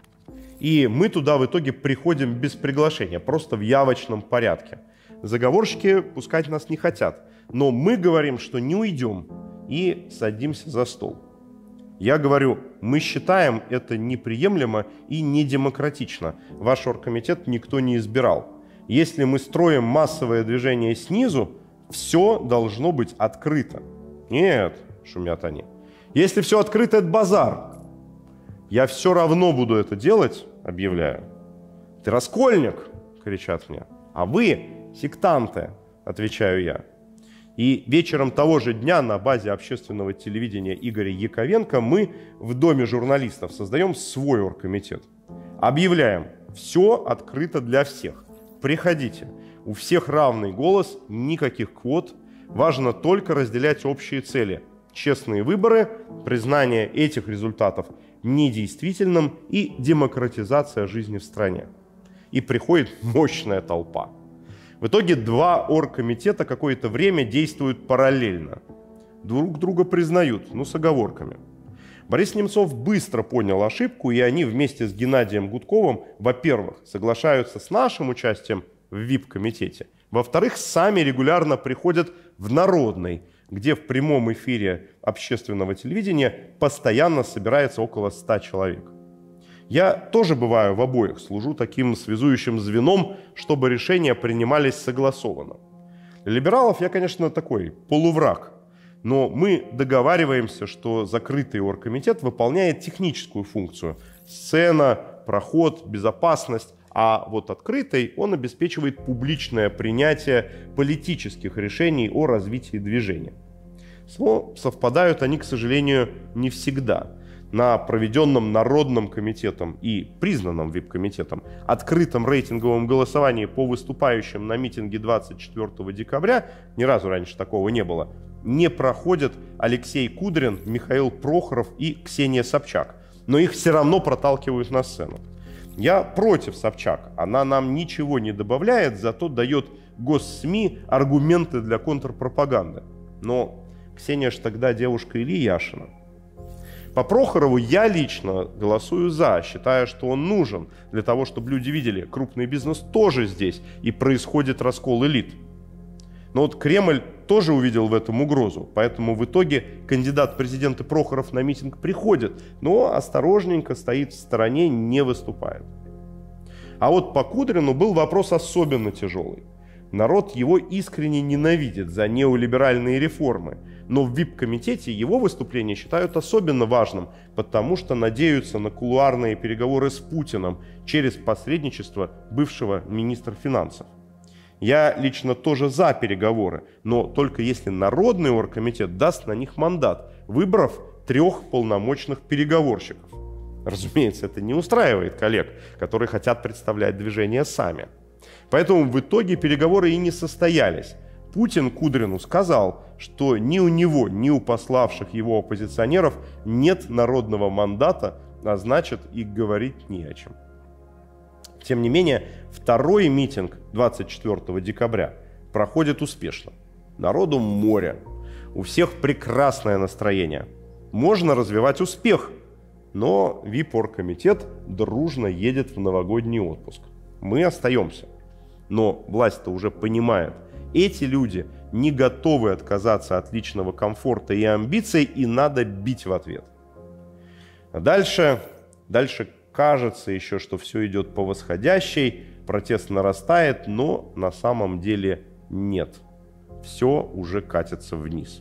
И мы туда в итоге приходим без приглашения, просто в явочном порядке. Заговорщики пускать нас не хотят, но мы говорим, что не уйдем, и садимся за стол. Я говорю, мы считаем это неприемлемо и недемократично. Ваш оргкомитет никто не избирал. Если мы строим массовое движение снизу, все должно быть открыто. Нет, шумят они. Если все открыто, это базар. Я все равно буду это делать, объявляю. Ты раскольник, кричат мне. А вы сектанты, отвечаю я. И вечером того же дня на базе общественного телевидения Игоря Яковенко мы в Доме журналистов создаем свой оргкомитет. Объявляем, все открыто для всех. Приходите. У всех равный голос, никаких квот. Важно только разделять общие цели. Честные выборы, признание этих результатов недействительным и демократизация жизни в стране. И приходит мощная толпа. В итоге два оргкомитета какое-то время действуют параллельно. Друг друга признают, но с оговорками. Борис Немцов быстро понял ошибку, и они вместе с Геннадием Гудковым, во-первых, соглашаются с нашим участием в вип-комитете, во-вторых, сами регулярно приходят в Народный, где в прямом эфире общественного телевидения постоянно собирается около ста человек. Я тоже бываю в обоих, служу таким связующим звеном, чтобы решения принимались согласованно. Для либералов я, конечно, такой полувраг, но мы договариваемся, что закрытый оргкомитет выполняет техническую функцию – сцена, проход, безопасность, а вот открытый он обеспечивает публичное принятие политических решений о развитии движения. Но совпадают они, к сожалению, не всегда. На проведенном Народным комитетом и признанном вип-комитетом открытом рейтинговом голосовании по выступающим на митинге двадцать четвёртого декабря, ни разу раньше такого не было, не проходят Алексей Кудрин, Михаил Прохоров и Ксения Собчак. Но их все равно проталкивают на сцену. Я против Собчак. Она нам ничего не добавляет, зато дает госсми аргументы для контрпропаганды. Но Ксения ж тогда девушка Ильи Яшина. По Прохорову я лично голосую за, считая, что он нужен для того, чтобы люди видели, крупный бизнес тоже здесь, и происходит раскол элит. Но вот Кремль тоже увидел в этом угрозу, поэтому в итоге кандидат в президенты Прохоров на митинг приходит, но осторожненько стоит в стороне, не выступает. А вот по Кудрину был вопрос особенно тяжелый. Народ его искренне ненавидит за неолиберальные реформы, но в вип-комитете его выступление считают особенно важным, потому что надеются на кулуарные переговоры с Путиным через посредничество бывшего министра финансов. Я лично тоже за переговоры, но только если Народный оргкомитет даст на них мандат, выбрав трех полномочных переговорщиков. Разумеется, это не устраивает коллег, которые хотят представлять движение сами. Поэтому в итоге переговоры и не состоялись. Путин Кудрину сказал, что ни у него, ни у пославших его оппозиционеров нет народного мандата, а значит и говорить не о чем. Тем не менее, второй митинг двадцать четвёртого декабря проходит успешно. Народу море, у всех прекрасное настроение. Можно развивать успех, но вип-оргкомитет дружно едет в новогодний отпуск. Мы остаемся. Но власть-то уже понимает, эти люди не готовы отказаться от личного комфорта и амбиций, и надо бить в ответ. А дальше, дальше кажется еще, что все идет по восходящей, протест нарастает, но на самом деле нет. Все уже катится вниз.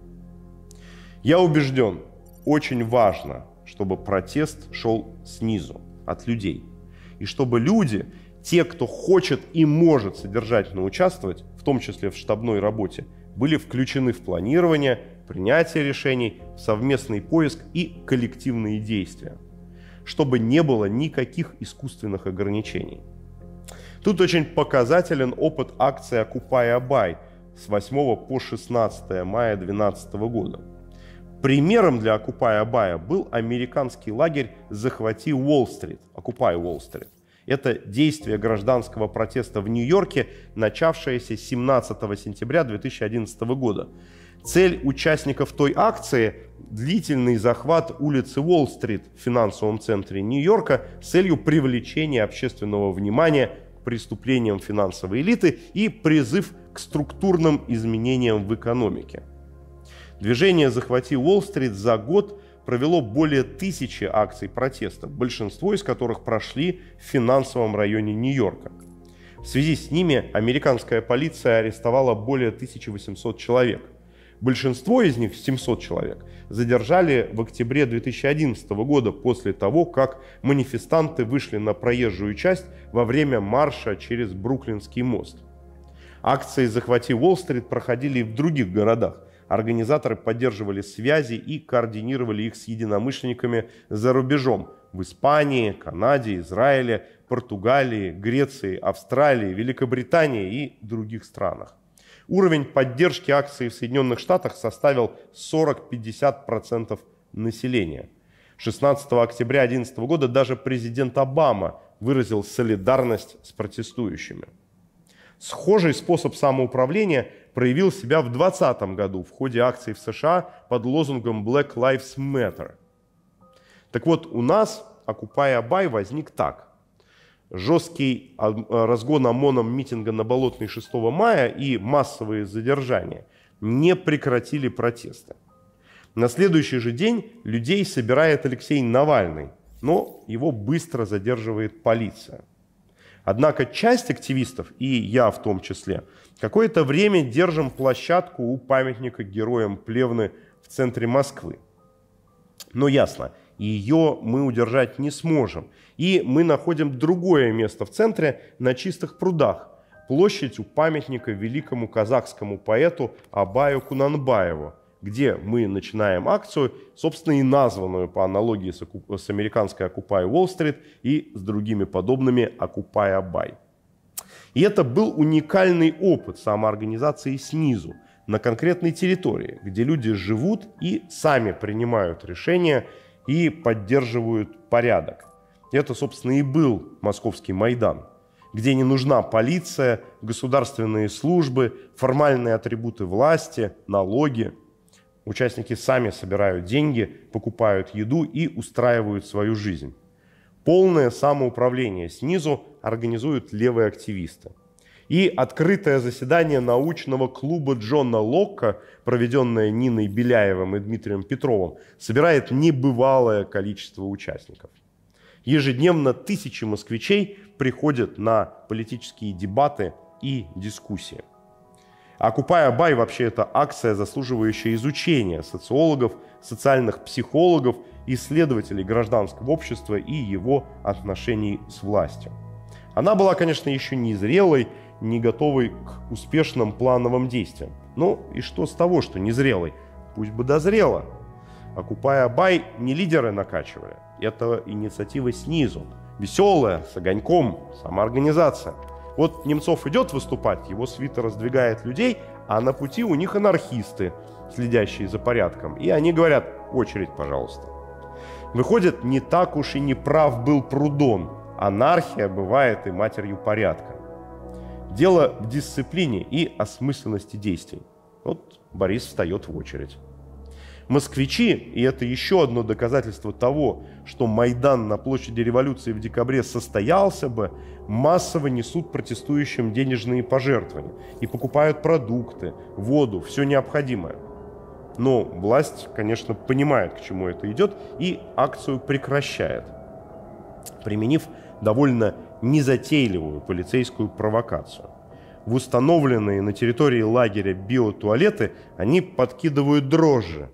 Я убежден, очень важно, чтобы протест шел снизу, от людей. И чтобы люди, те, кто хочет и может содержательно участвовать, в том числе в штабной работе, были включены в планирование, принятие решений, совместный поиск и коллективные действия, чтобы не было никаких искусственных ограничений. Тут очень показателен опыт акции «Окупай Абай», с восьмого по шестнадцатое мая две тысячи двенадцатого года. Примером для Occupy Abaya был американский лагерь «Захвати Уолл-стрит», Occupy Wall-Street. Это действие гражданского протеста в Нью-Йорке, начавшееся семнадцатого сентября две тысячи одиннадцатого года. Цель участников той акции – длительный захват улицы Уолл-стрит в финансовом центре Нью-Йорка с целью привлечения общественного внимания к преступлениям финансовой элиты и призыв к структурным изменениям в экономике. Движение «Захвати Уолл-стрит» за год провело более тысячи акций протеста, большинство из которых прошли в финансовом районе Нью-Йорка. В связи с ними американская полиция арестовала более тысячи восьмисот человек. Большинство из них, семьсот человек, задержали в октябре две тысячи одиннадцатого года после того, как манифестанты вышли на проезжую часть во время марша через Бруклинский мост. Акции «Захвати Уолл-стрит» проходили и в других городах. Организаторы поддерживали связи и координировали их с единомышленниками за рубежом в Испании, Канаде, Израиле, Португалии, Греции, Австралии, Великобритании и других странах. Уровень поддержки акций в Соединенных Штатах составил сорок-пятьдесят процентов населения. шестнадцатого октября две тысячи одиннадцатого года даже президент Обама выразил солидарность с протестующими. Схожий способ самоуправления проявил себя в двадцатом году в ходе акций в США под лозунгом Black Lives Matter. Так вот, у нас Occupy Abaya возник так. Жесткий разгон ОМОНом митинга на Болотной шестого мая и массовые задержания не прекратили протесты. На следующий же день людей собирает Алексей Навальный, но его быстро задерживает полиция. Однако часть активистов, и я в том числе, какое-то время держим площадку у памятника героям Плевны в центре Москвы. Но ясно, ее мы удержать не сможем. И мы находим другое место в центре на Чистых прудах. Площадь у памятника великому казахскому поэту Абаю Кунанбаеву, где мы начинаем акцию, собственно, и названную по аналогии с, с американской Occupy Wall-Street и с другими подобными Occupy Abaya. И это был уникальный опыт самоорганизации снизу, на конкретной территории, где люди живут и сами принимают решения и поддерживают порядок. Это, собственно, и был Московский Майдан, где не нужна полиция, государственные службы, формальные атрибуты власти, налоги. Участники сами собирают деньги, покупают еду и устраивают свою жизнь. Полное самоуправление снизу организуют левые активисты. И открытое заседание научного клуба Джона Локка, проведенное Ниной Беляевым и Дмитрием Петровым, собирает небывалое количество участников. Ежедневно тысячи москвичей приходят на политические дебаты и дискуссии. Occupy Abaya вообще это акция, заслуживающая изучения социологов, социальных психологов, исследователей гражданского общества и его отношений с властью. Она была, конечно, еще не зрелой, не готовой к успешным плановым действиям. Ну и что с того, что не зрелой? Пусть бы дозрела. Occupy Abaya не лидеры накачивали. Это инициатива снизу. Веселая, с огоньком, самоорганизация. Вот Немцов идет выступать, его свита раздвигает людей, а на пути у них анархисты, следящие за порядком. И они говорят: очередь, пожалуйста. Выходит, не так уж и не прав был Прудон. Анархия бывает и матерью порядка. Дело в дисциплине и осмысленности действий. Вот Борис встает в очередь. Москвичи, и это еще одно доказательство того, что Майдан на площади Революции в декабре состоялся бы, массово несут протестующим денежные пожертвования и покупают продукты, воду, все необходимое. Но власть, конечно, понимает, к чему это идет, и акцию прекращает, применив довольно незатейливую полицейскую провокацию. В установленные на территории лагеря биотуалеты они подкидывают дрожжи.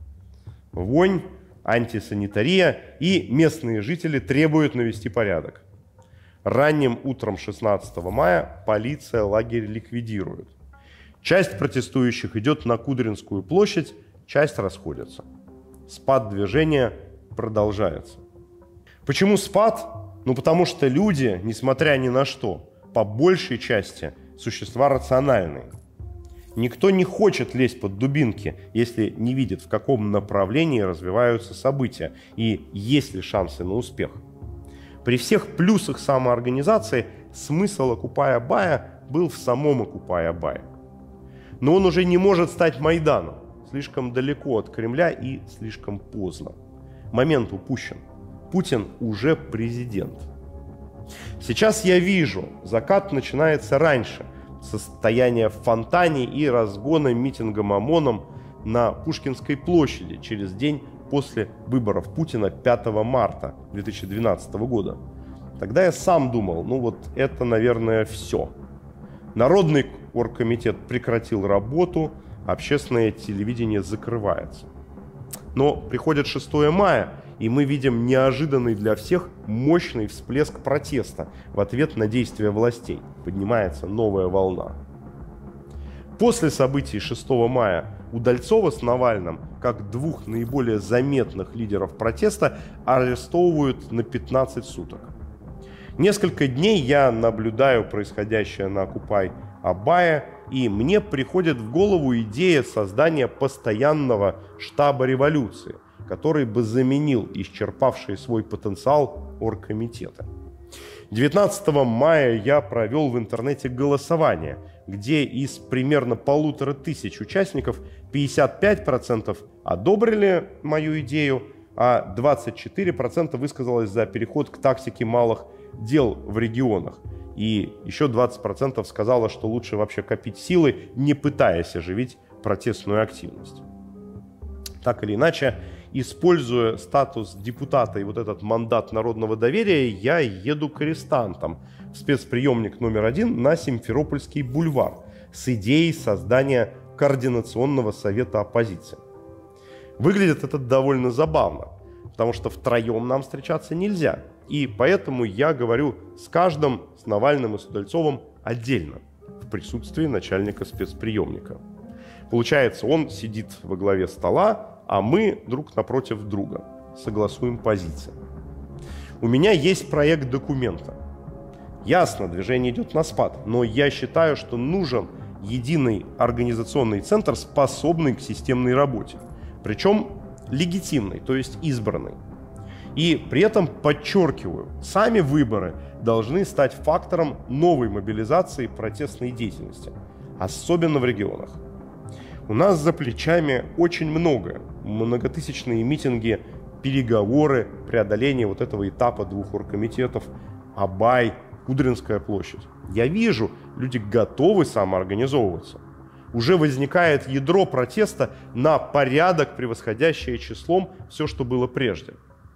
Вонь, антисанитария, и местные жители требуют навести порядок. Ранним утром шестнадцатого мая полиция лагерь ликвидирует. Часть протестующих идет на Кудринскую площадь, часть расходится. Спад движения продолжается. Почему спад? Ну потому что люди, несмотря ни на что, по большей части существа рациональные. Никто не хочет лезть под дубинки, если не видит, в каком направлении развиваются события и есть ли шансы на успех. При всех плюсах самоорганизации смысл Окупай-Абая был в самом Окупай-Абае. Но он уже не может стать Майданом. Слишком далеко от Кремля и слишком поздно. Момент упущен. Путин уже президент. Сейчас я вижу, закат начинается раньше. Состояние в фонтане и разгона митингом ОМОНом на Пушкинской площади через день после выборов Путина пятого марта две тысячи двенадцатого года. Тогда я сам думал, ну вот это, наверное, все. Народный оргкомитет прекратил работу, общественное телевидение закрывается. Но приходит шестое мая, и мы видим неожиданный для всех мощный всплеск протеста в ответ на действия властей. Поднимается новая волна. После событий шестого мая Удальцова с Навальным, как двух наиболее заметных лидеров протеста, арестовывают на пятнадцать суток. Несколько дней я наблюдаю происходящее на Окупай-Абае, и мне приходит в голову идея создания постоянного штаба революции, который бы заменил исчерпавшие свой потенциал оргкомитеты. девятнадцатого мая я провел в интернете голосование, где из примерно полутора тысяч участников пятьдесят пять процентов одобрили мою идею, а двадцать четыре процента высказалось за переход к тактике малых дел в регионах. И еще двадцать процентов сказало, что лучше вообще копить силы, не пытаясь оживить протестную активность. Так или иначе, используя статус депутата и вот этот мандат народного доверия, я еду к арестантам в спецприемник номер один на Симферопольский бульвар с идеей создания координационного совета оппозиции. Выглядит это довольно забавно, потому что втроем нам встречаться нельзя. И поэтому я говорю с каждым, с Навальным и с Удальцовым отдельно, в присутствии начальника спецприемника. Получается, он сидит во главе стола, а мы друг напротив друга. Согласуем позиции. У меня есть проект документа. Ясно, движение идет на спад, но я считаю, что нужен единый организационный центр, способный к системной работе. Причем легитимный, то есть избранный. И при этом подчеркиваю, сами выборы должны стать фактором новой мобилизации протестной деятельности, особенно в регионах. У нас за плечами очень многое. Многотысячные митинги, переговоры, преодоление вот этого этапа двух оргкомитетов, Абай, Кудринская площадь. Я вижу, люди готовы самоорганизовываться. Уже возникает ядро протеста на порядок, превосходящее числом все, что было прежде.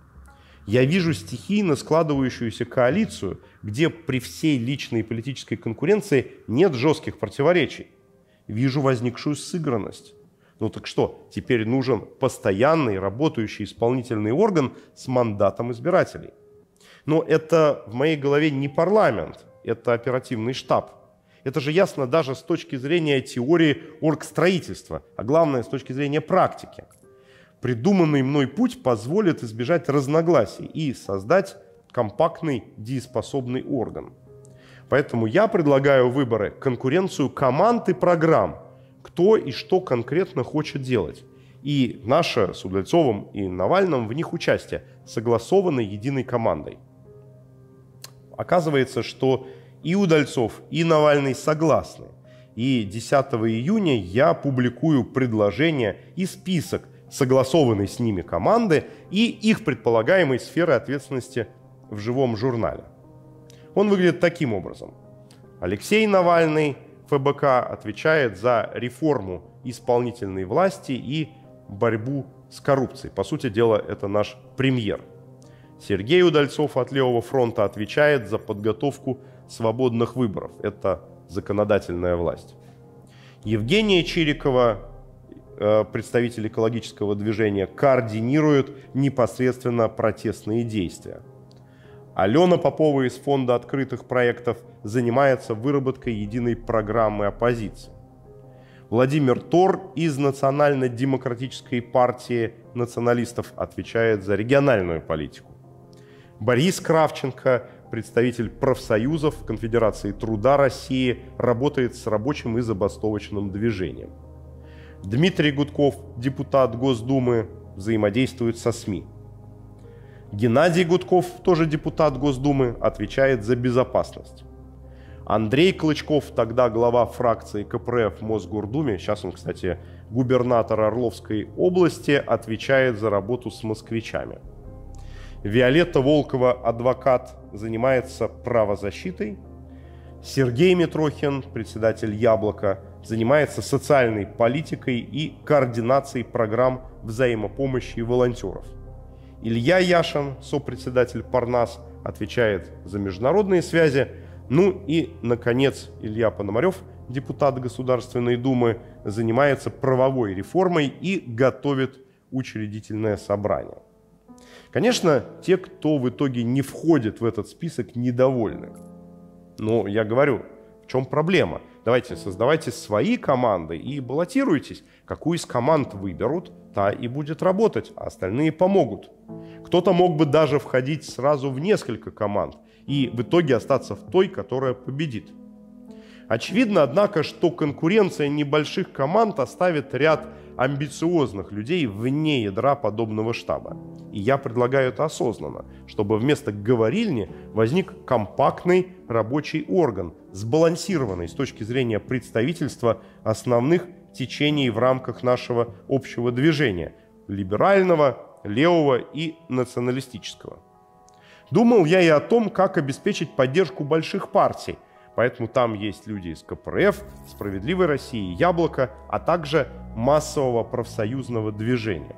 Я вижу стихийно складывающуюся коалицию, где при всей личной и политической конкуренции нет жестких противоречий. Вижу возникшую сыгранность. Ну так что, теперь нужен постоянный работающий исполнительный орган с мандатом избирателей. Но это в моей голове не парламент, это оперативный штаб. Это же ясно даже с точки зрения теории оргстроительства, а главное с точки зрения практики. Придуманный мной путь позволит избежать разногласий и создать компактный дееспособный орган. Поэтому я предлагаю выборы, конкуренцию команд и программ, кто и что конкретно хочет делать. И наше с Удальцовым и Навальным в них участие согласовано единой командой. Оказывается, что и Удальцов, и Навальный согласны. И десятого июня я публикую предложение и список согласованной с ними команды и их предполагаемой сферы ответственности в живом журнале. Он выглядит таким образом. Алексей Навальный, эф бэ ка, отвечает за реформу исполнительной власти и борьбу с коррупцией. По сути дела, это наш премьер. Сергей Удальцов от Левого фронта отвечает за подготовку свободных выборов. Это законодательная власть. Евгения Чирикова, представитель экологического движения, координирует непосредственно протестные действия. Алена Попова из Фонда открытых проектов занимается выработкой единой программы оппозиции. Владимир Тор из Национально-демократической партии националистов отвечает за региональную политику. Борис Кравченко представитель профсоюзов Конфедерации труда России, работает с рабочим и забастовочным движением. Дмитрий Гудков, депутат Госдумы, взаимодействует со СМИ. Геннадий Гудков, тоже депутат Госдумы, отвечает за безопасность. Андрей Клычков, тогда глава фракции ка пэ эр эф в Мосгордуме, сейчас он, кстати, губернатор Орловской области, отвечает за работу с москвичами. Виолетта Волкова, адвокат, занимается правозащитой. Сергей Митрохин, председатель «Яблоко», занимается социальной политикой и координацией программ взаимопомощи и волонтеров. Илья Яшин, сопредседатель «Парнас», отвечает за международные связи. Ну и, наконец, Илья Пономарев, депутат Государственной Думы, занимается правовой реформой и готовит учредительное собрание. Конечно, те, кто в итоге не входит в этот список, недовольны. Но я говорю, в чем проблема? Давайте создавайте свои команды и баллотируйтесь. Какую из команд выберут, та и будет работать, а остальные помогут. Кто-то мог бы даже входить сразу в несколько команд и в итоге остаться в той, которая победит. Очевидно, однако, что конкуренция небольших команд оставит ряд амбициозных людей вне ядра подобного штаба. И я предлагаю это осознанно, чтобы вместо говорильни возник компактный рабочий орган, сбалансированный с точки зрения представительства основных течений в рамках нашего общего движения – либерального, левого и националистического. Думал я и о том, как обеспечить поддержку больших партий, поэтому там есть люди из ка пэ эр эф, «Справедливой России», «Яблоко», а также массового профсоюзного движения.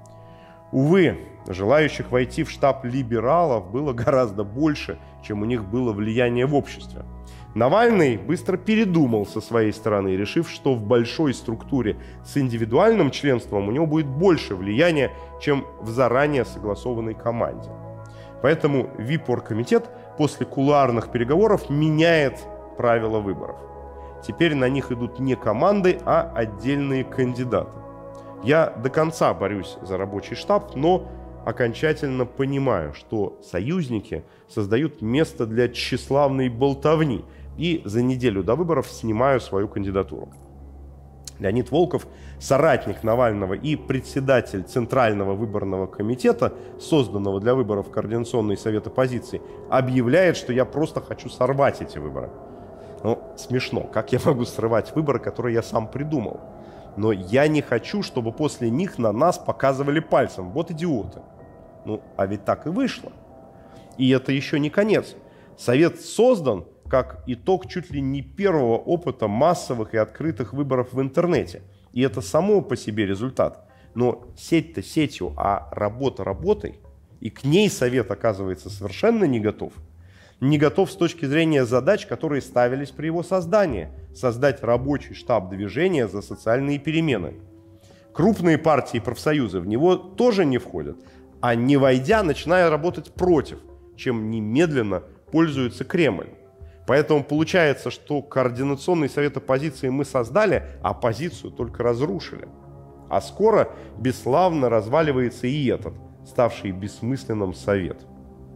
Увы, желающих войти в штаб либералов было гораздо больше, чем у них было влияние в обществе. Навальный быстро передумал со своей стороны, решив, что в большой структуре с индивидуальным членством у него будет больше влияния, чем в заранее согласованной команде. Поэтому ВИП-оргкомитет после кулуарных переговоров меняет правила выборов. Теперь на них идут не команды, а отдельные кандидаты. Я до конца борюсь за рабочий штаб, но окончательно понимаю, что союзники создают место для тщеславной болтовни, и за неделю до выборов снимаю свою кандидатуру. Леонид Волков, соратник Навального и председатель Центрального выборного комитета, созданного для выборов Координационный совет оппозиции, объявляет, что я просто хочу сорвать эти выборы. Ну, смешно. Как я могу срывать выборы, которые я сам придумал? Но я не хочу, чтобы после них на нас показывали пальцем. Вот идиоты. Ну, а ведь так и вышло. И это еще не конец. Совет создан как итог чуть ли не первого опыта массовых и открытых выборов в интернете. И это само по себе результат. Но сеть-то сетью, а работа работой. И к ней совет, оказывается, совершенно не готов. Не готов с точки зрения задач, которые ставились при его создании. Создать рабочий штаб движения за социальные перемены. Крупные партии и профсоюзы в него тоже не входят. А не войдя, начиная работать против, чем немедленно пользуется Кремль. Поэтому получается, что Координационный совет оппозиции мы создали, а оппозицию только разрушили. А скоро бесславно разваливается и этот, ставший бессмысленным совет.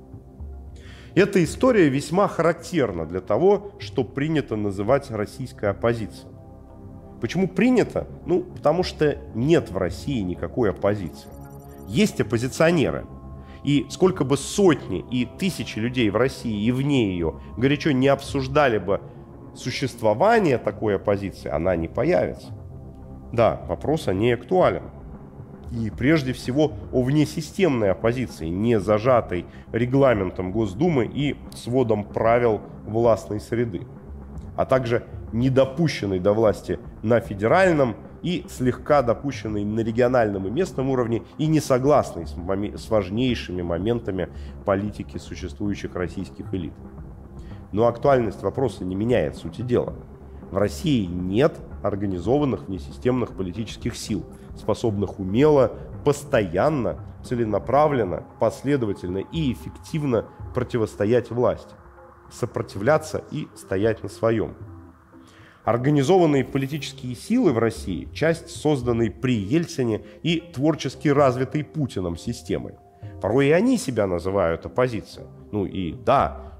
Эта история весьма характерна для того, что принято называть российской оппозицией. Почему принято? Ну, потому что нет в России никакой оппозиции. Есть оппозиционеры. И сколько бы сотни и тысячи людей в России и вне ее горячо не обсуждали бы существование такой оппозиции, она не появится. Да, вопрос о ней актуален. И прежде всего о внесистемной оппозиции, не зажатой регламентом Госдумы и сводом правил властной среды, а также недопущенной до власти на федеральном и слегка допущенной на региональном и местном уровне и не согласной с, с важнейшими моментами политики существующих российских элит. Но актуальность вопроса не меняет сути дела. В России нет организованных внесистемных политических сил, способных умело, постоянно, целенаправленно, последовательно и эффективно противостоять власти, сопротивляться и стоять на своем. Организованные политические силы в России – часть созданной при Ельцине и творчески развитой Путиным системы. Порой и они себя называют оппозицией. Ну и да,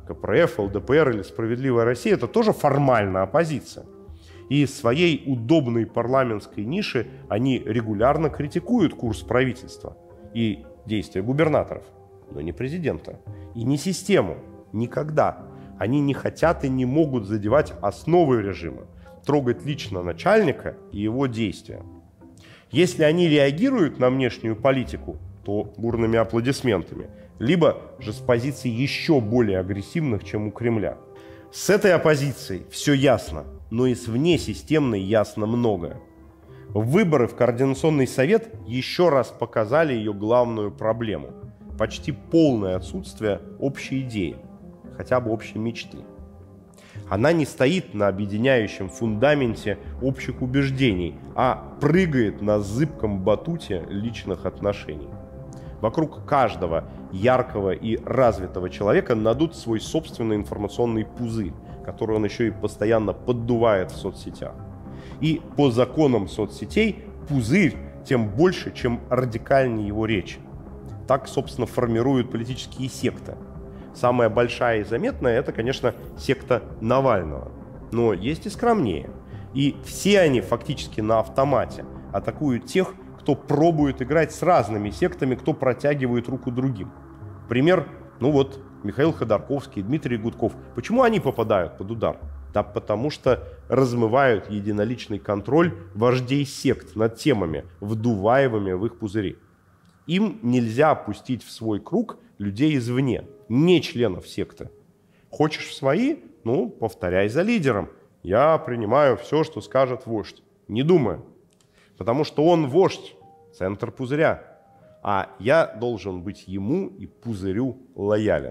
ка пэ эф, эл дэ пэ эр или «Справедливая Россия» — это тоже формально оппозиция. И из своей удобной парламентской ниши они регулярно критикуют курс правительства и действия губернаторов, но не президента и не систему. Никогда. Они не хотят и не могут задевать основы режима, трогать лично начальника и его действия. Если они реагируют на внешнюю политику, то бурными аплодисментами, либо же с позиций еще более агрессивных, чем у Кремля. С этой оппозицией все ясно, но и с внесистемной ясно многое. Выборы в Координационный совет еще раз показали ее главную проблему – почти полное отсутствие общей идеи, хотя бы общей мечты. Она не стоит на объединяющем фундаменте общих убеждений, а прыгает на зыбком батуте личных отношений. Вокруг каждого яркого и развитого человека надут свой собственный информационный пузырь, который он еще и постоянно поддувает в соцсетях. И по законам соцсетей пузырь тем больше, чем радикальнее его речи. Так, собственно, формируют политические секты. Самая большая и заметная – это, конечно, секта Навального. Но есть и скромнее. И все они фактически на автомате атакуют тех, кто пробует играть с разными сектами, кто протягивает руку другим. Пример, ну вот, Михаил Ходорковский, Дмитрий Гудков. Почему они попадают под удар? Да потому что размывают единоличный контроль вождей сект над темами, вдуваемыми в их пузыри. Им нельзя пустить в свой круг людей извне, не членов секты. Хочешь в свои? Ну, повторяй за лидером. Я принимаю все, что скажет вождь. Не думаю. Потому что он вождь, центр пузыря. А я должен быть ему и пузырю лоялен.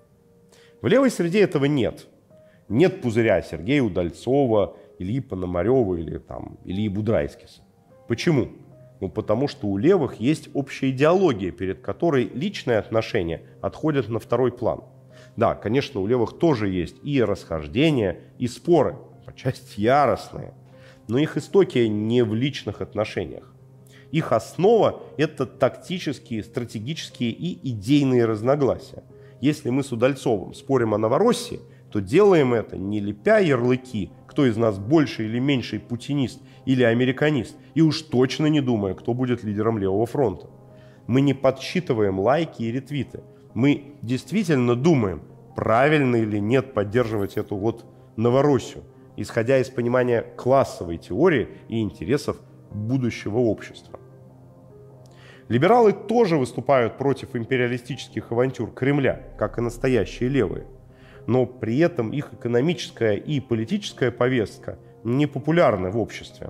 В левой среде этого нет. Нет пузыря Сергея Удальцова, Ильи Пономарева или там, Ильи Будрайскиса. Почему? Ну, потому что у левых есть общая идеология, перед которой личные отношения отходят на второй план. Да, конечно, у левых тоже есть и расхождения, и споры, по части яростные. Но их истоки не в личных отношениях. Их основа – это тактические, стратегические и идейные разногласия. Если мы с Удальцовым спорим о Новороссии, то делаем это, не лепя ярлыки, кто из нас больше или меньший путинист или американист, и уж точно не думая, кто будет лидером Левого фронта. Мы не подсчитываем лайки и ретвиты. Мы действительно думаем, правильно или нет поддерживать эту вот Новороссию, исходя из понимания классовой теории и интересов будущего общества. Либералы тоже выступают против империалистических авантюр Кремля, как и настоящие левые. Но при этом их экономическая и политическая повестка не популярны в обществе.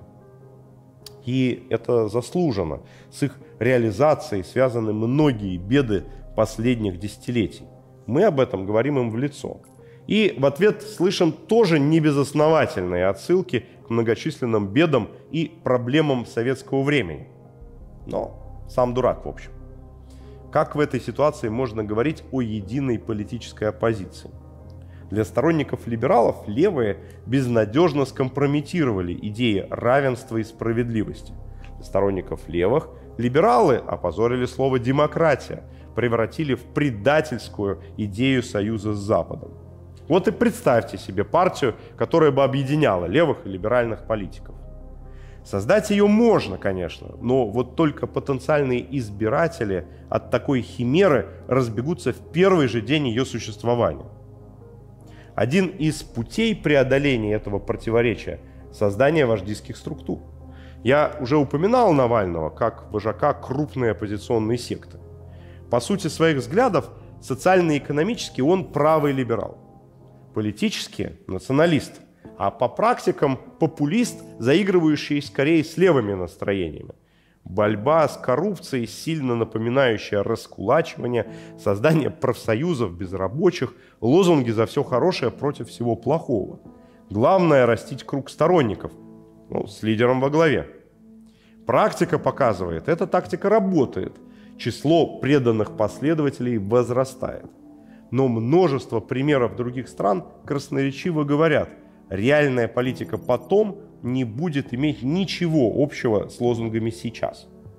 И это заслуженно. С их реализацией связаны многие беды последних десятилетий. Мы об этом говорим им в лицо. И в ответ слышим тоже небезосновательные отсылки к многочисленным бедам и проблемам советского времени. Но сам дурак, в общем. Как в этой ситуации можно говорить о единой политической оппозиции? Для сторонников либералов левые безнадежно скомпрометировали идеи равенства и справедливости. Для сторонников левых либералы опозорили слово «демократия», превратили в предательскую идею союза с Западом. Вот и представьте себе партию, которая бы объединяла левых и либеральных политиков. Создать ее можно, конечно, но вот только потенциальные избиратели от такой химеры разбегутся в первый же день ее существования. Один из путей преодоления этого противоречия – создание вождистских структур. Я уже упоминал Навального как вожака крупной оппозиционной секты. По сути своих взглядов, социально-экономически он правый либерал. Политически – националист, а по практикам – популист, заигрывающий скорее с левыми настроениями. Борьба с коррупцией, сильно напоминающая раскулачивание, создание профсоюзов без рабочих, лозунги за все хорошее против всего плохого. Главное – растить круг сторонников, ну, с лидером во главе. Практика показывает, эта тактика работает. Число преданных последователей возрастает. Но множество примеров других стран красноречиво говорят, реальная политика потом не будет иметь ничего общего с лозунгами сейчас.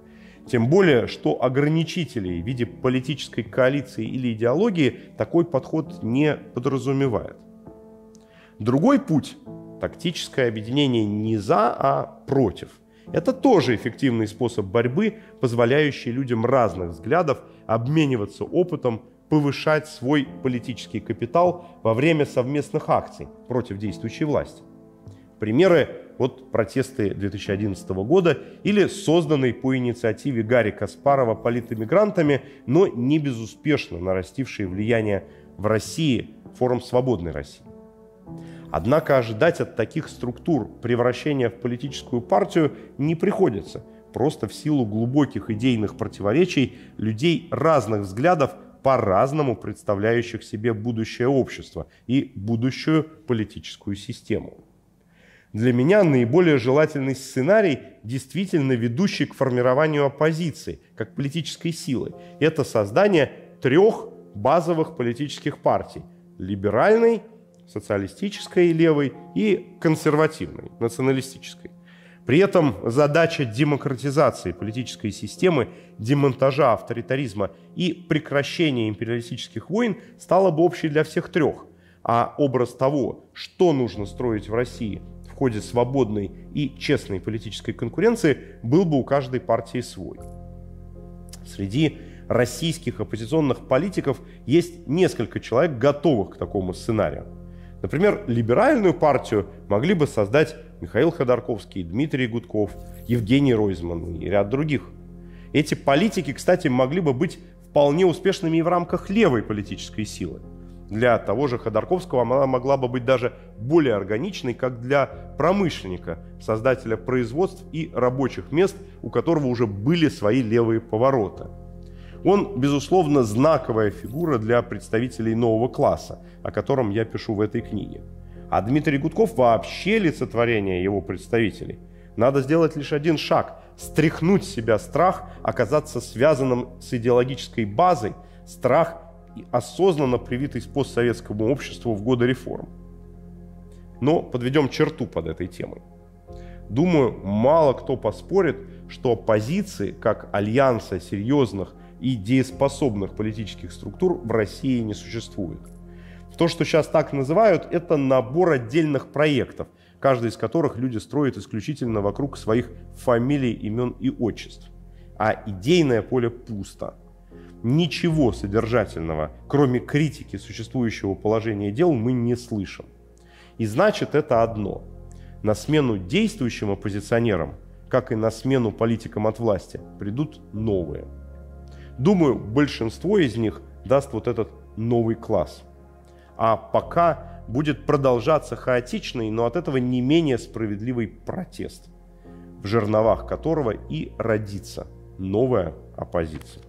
Тем более, что ограничителей в виде политической коалиции или идеологии такой подход не подразумевает. Другой путь – тактическое объединение не за, а против. Это тоже эффективный способ борьбы, позволяющий людям разных взглядов обмениваться опытом, повышать свой политический капитал во время совместных акций против действующей власти. Примеры – вот протесты две тысячи одиннадцатого года или созданный по инициативе Гарри Каспарова политэмигрантами, но не безуспешно нарастивший влияние в России форум «Свободной России». Однако ожидать от таких структур превращения в политическую партию не приходится, просто в силу глубоких идейных противоречий людей разных взглядов, по-разному представляющих себе будущее общество и будущую политическую систему. Для меня наиболее желательный сценарий, действительно ведущий к формированию оппозиции как политической силы. Это создание трех базовых политических партий – либеральной, социалистической левой и консервативной, националистической. При этом задача демократизации политической системы, демонтажа авторитаризма и прекращения империалистических войн стала бы общей для всех трех, а образ того, что нужно строить в России в ходе свободной и честной политической конкуренции, был бы у каждой партии свой. Среди российских оппозиционных политиков есть несколько человек, готовых к такому сценарию. Например, либеральную партию могли бы создать Михаил Ходорковский, Дмитрий Гудков, Евгений Ройзман и ряд других. Эти политики, кстати, могли бы быть вполне успешными и в рамках левой политической силы. Для того же Ходорковского она могла бы быть даже более органичной, как для промышленника, создателя производств и рабочих мест, у которого уже были свои левые повороты. Он, безусловно, знаковая фигура для представителей нового класса, о котором я пишу в этой книге. А Дмитрий Гудков вообще олицетворение его представителей. Надо сделать лишь один шаг – стряхнуть с себя страх, оказаться связанным с идеологической базой, страх, осознанно привитый с постсоветскому обществу в годы реформ. Но подведем черту под этой темой. Думаю, мало кто поспорит, что оппозиции, как альянса серьезных и дееспособных политических структур в России не существует. То, что сейчас так называют, это набор отдельных проектов, каждый из которых люди строят исключительно вокруг своих фамилий, имен и отчеств. А идейное поле пусто. Ничего содержательного, кроме критики существующего положения дел, мы не слышим. И значит, это одно. На смену действующим оппозиционерам, как и на смену политикам от власти, придут новые. Думаю, большинство из них даст вот этот новый класс. А пока будет продолжаться хаотичный, но от этого не менее справедливый протест, в жерновах которого и родится новая оппозиция.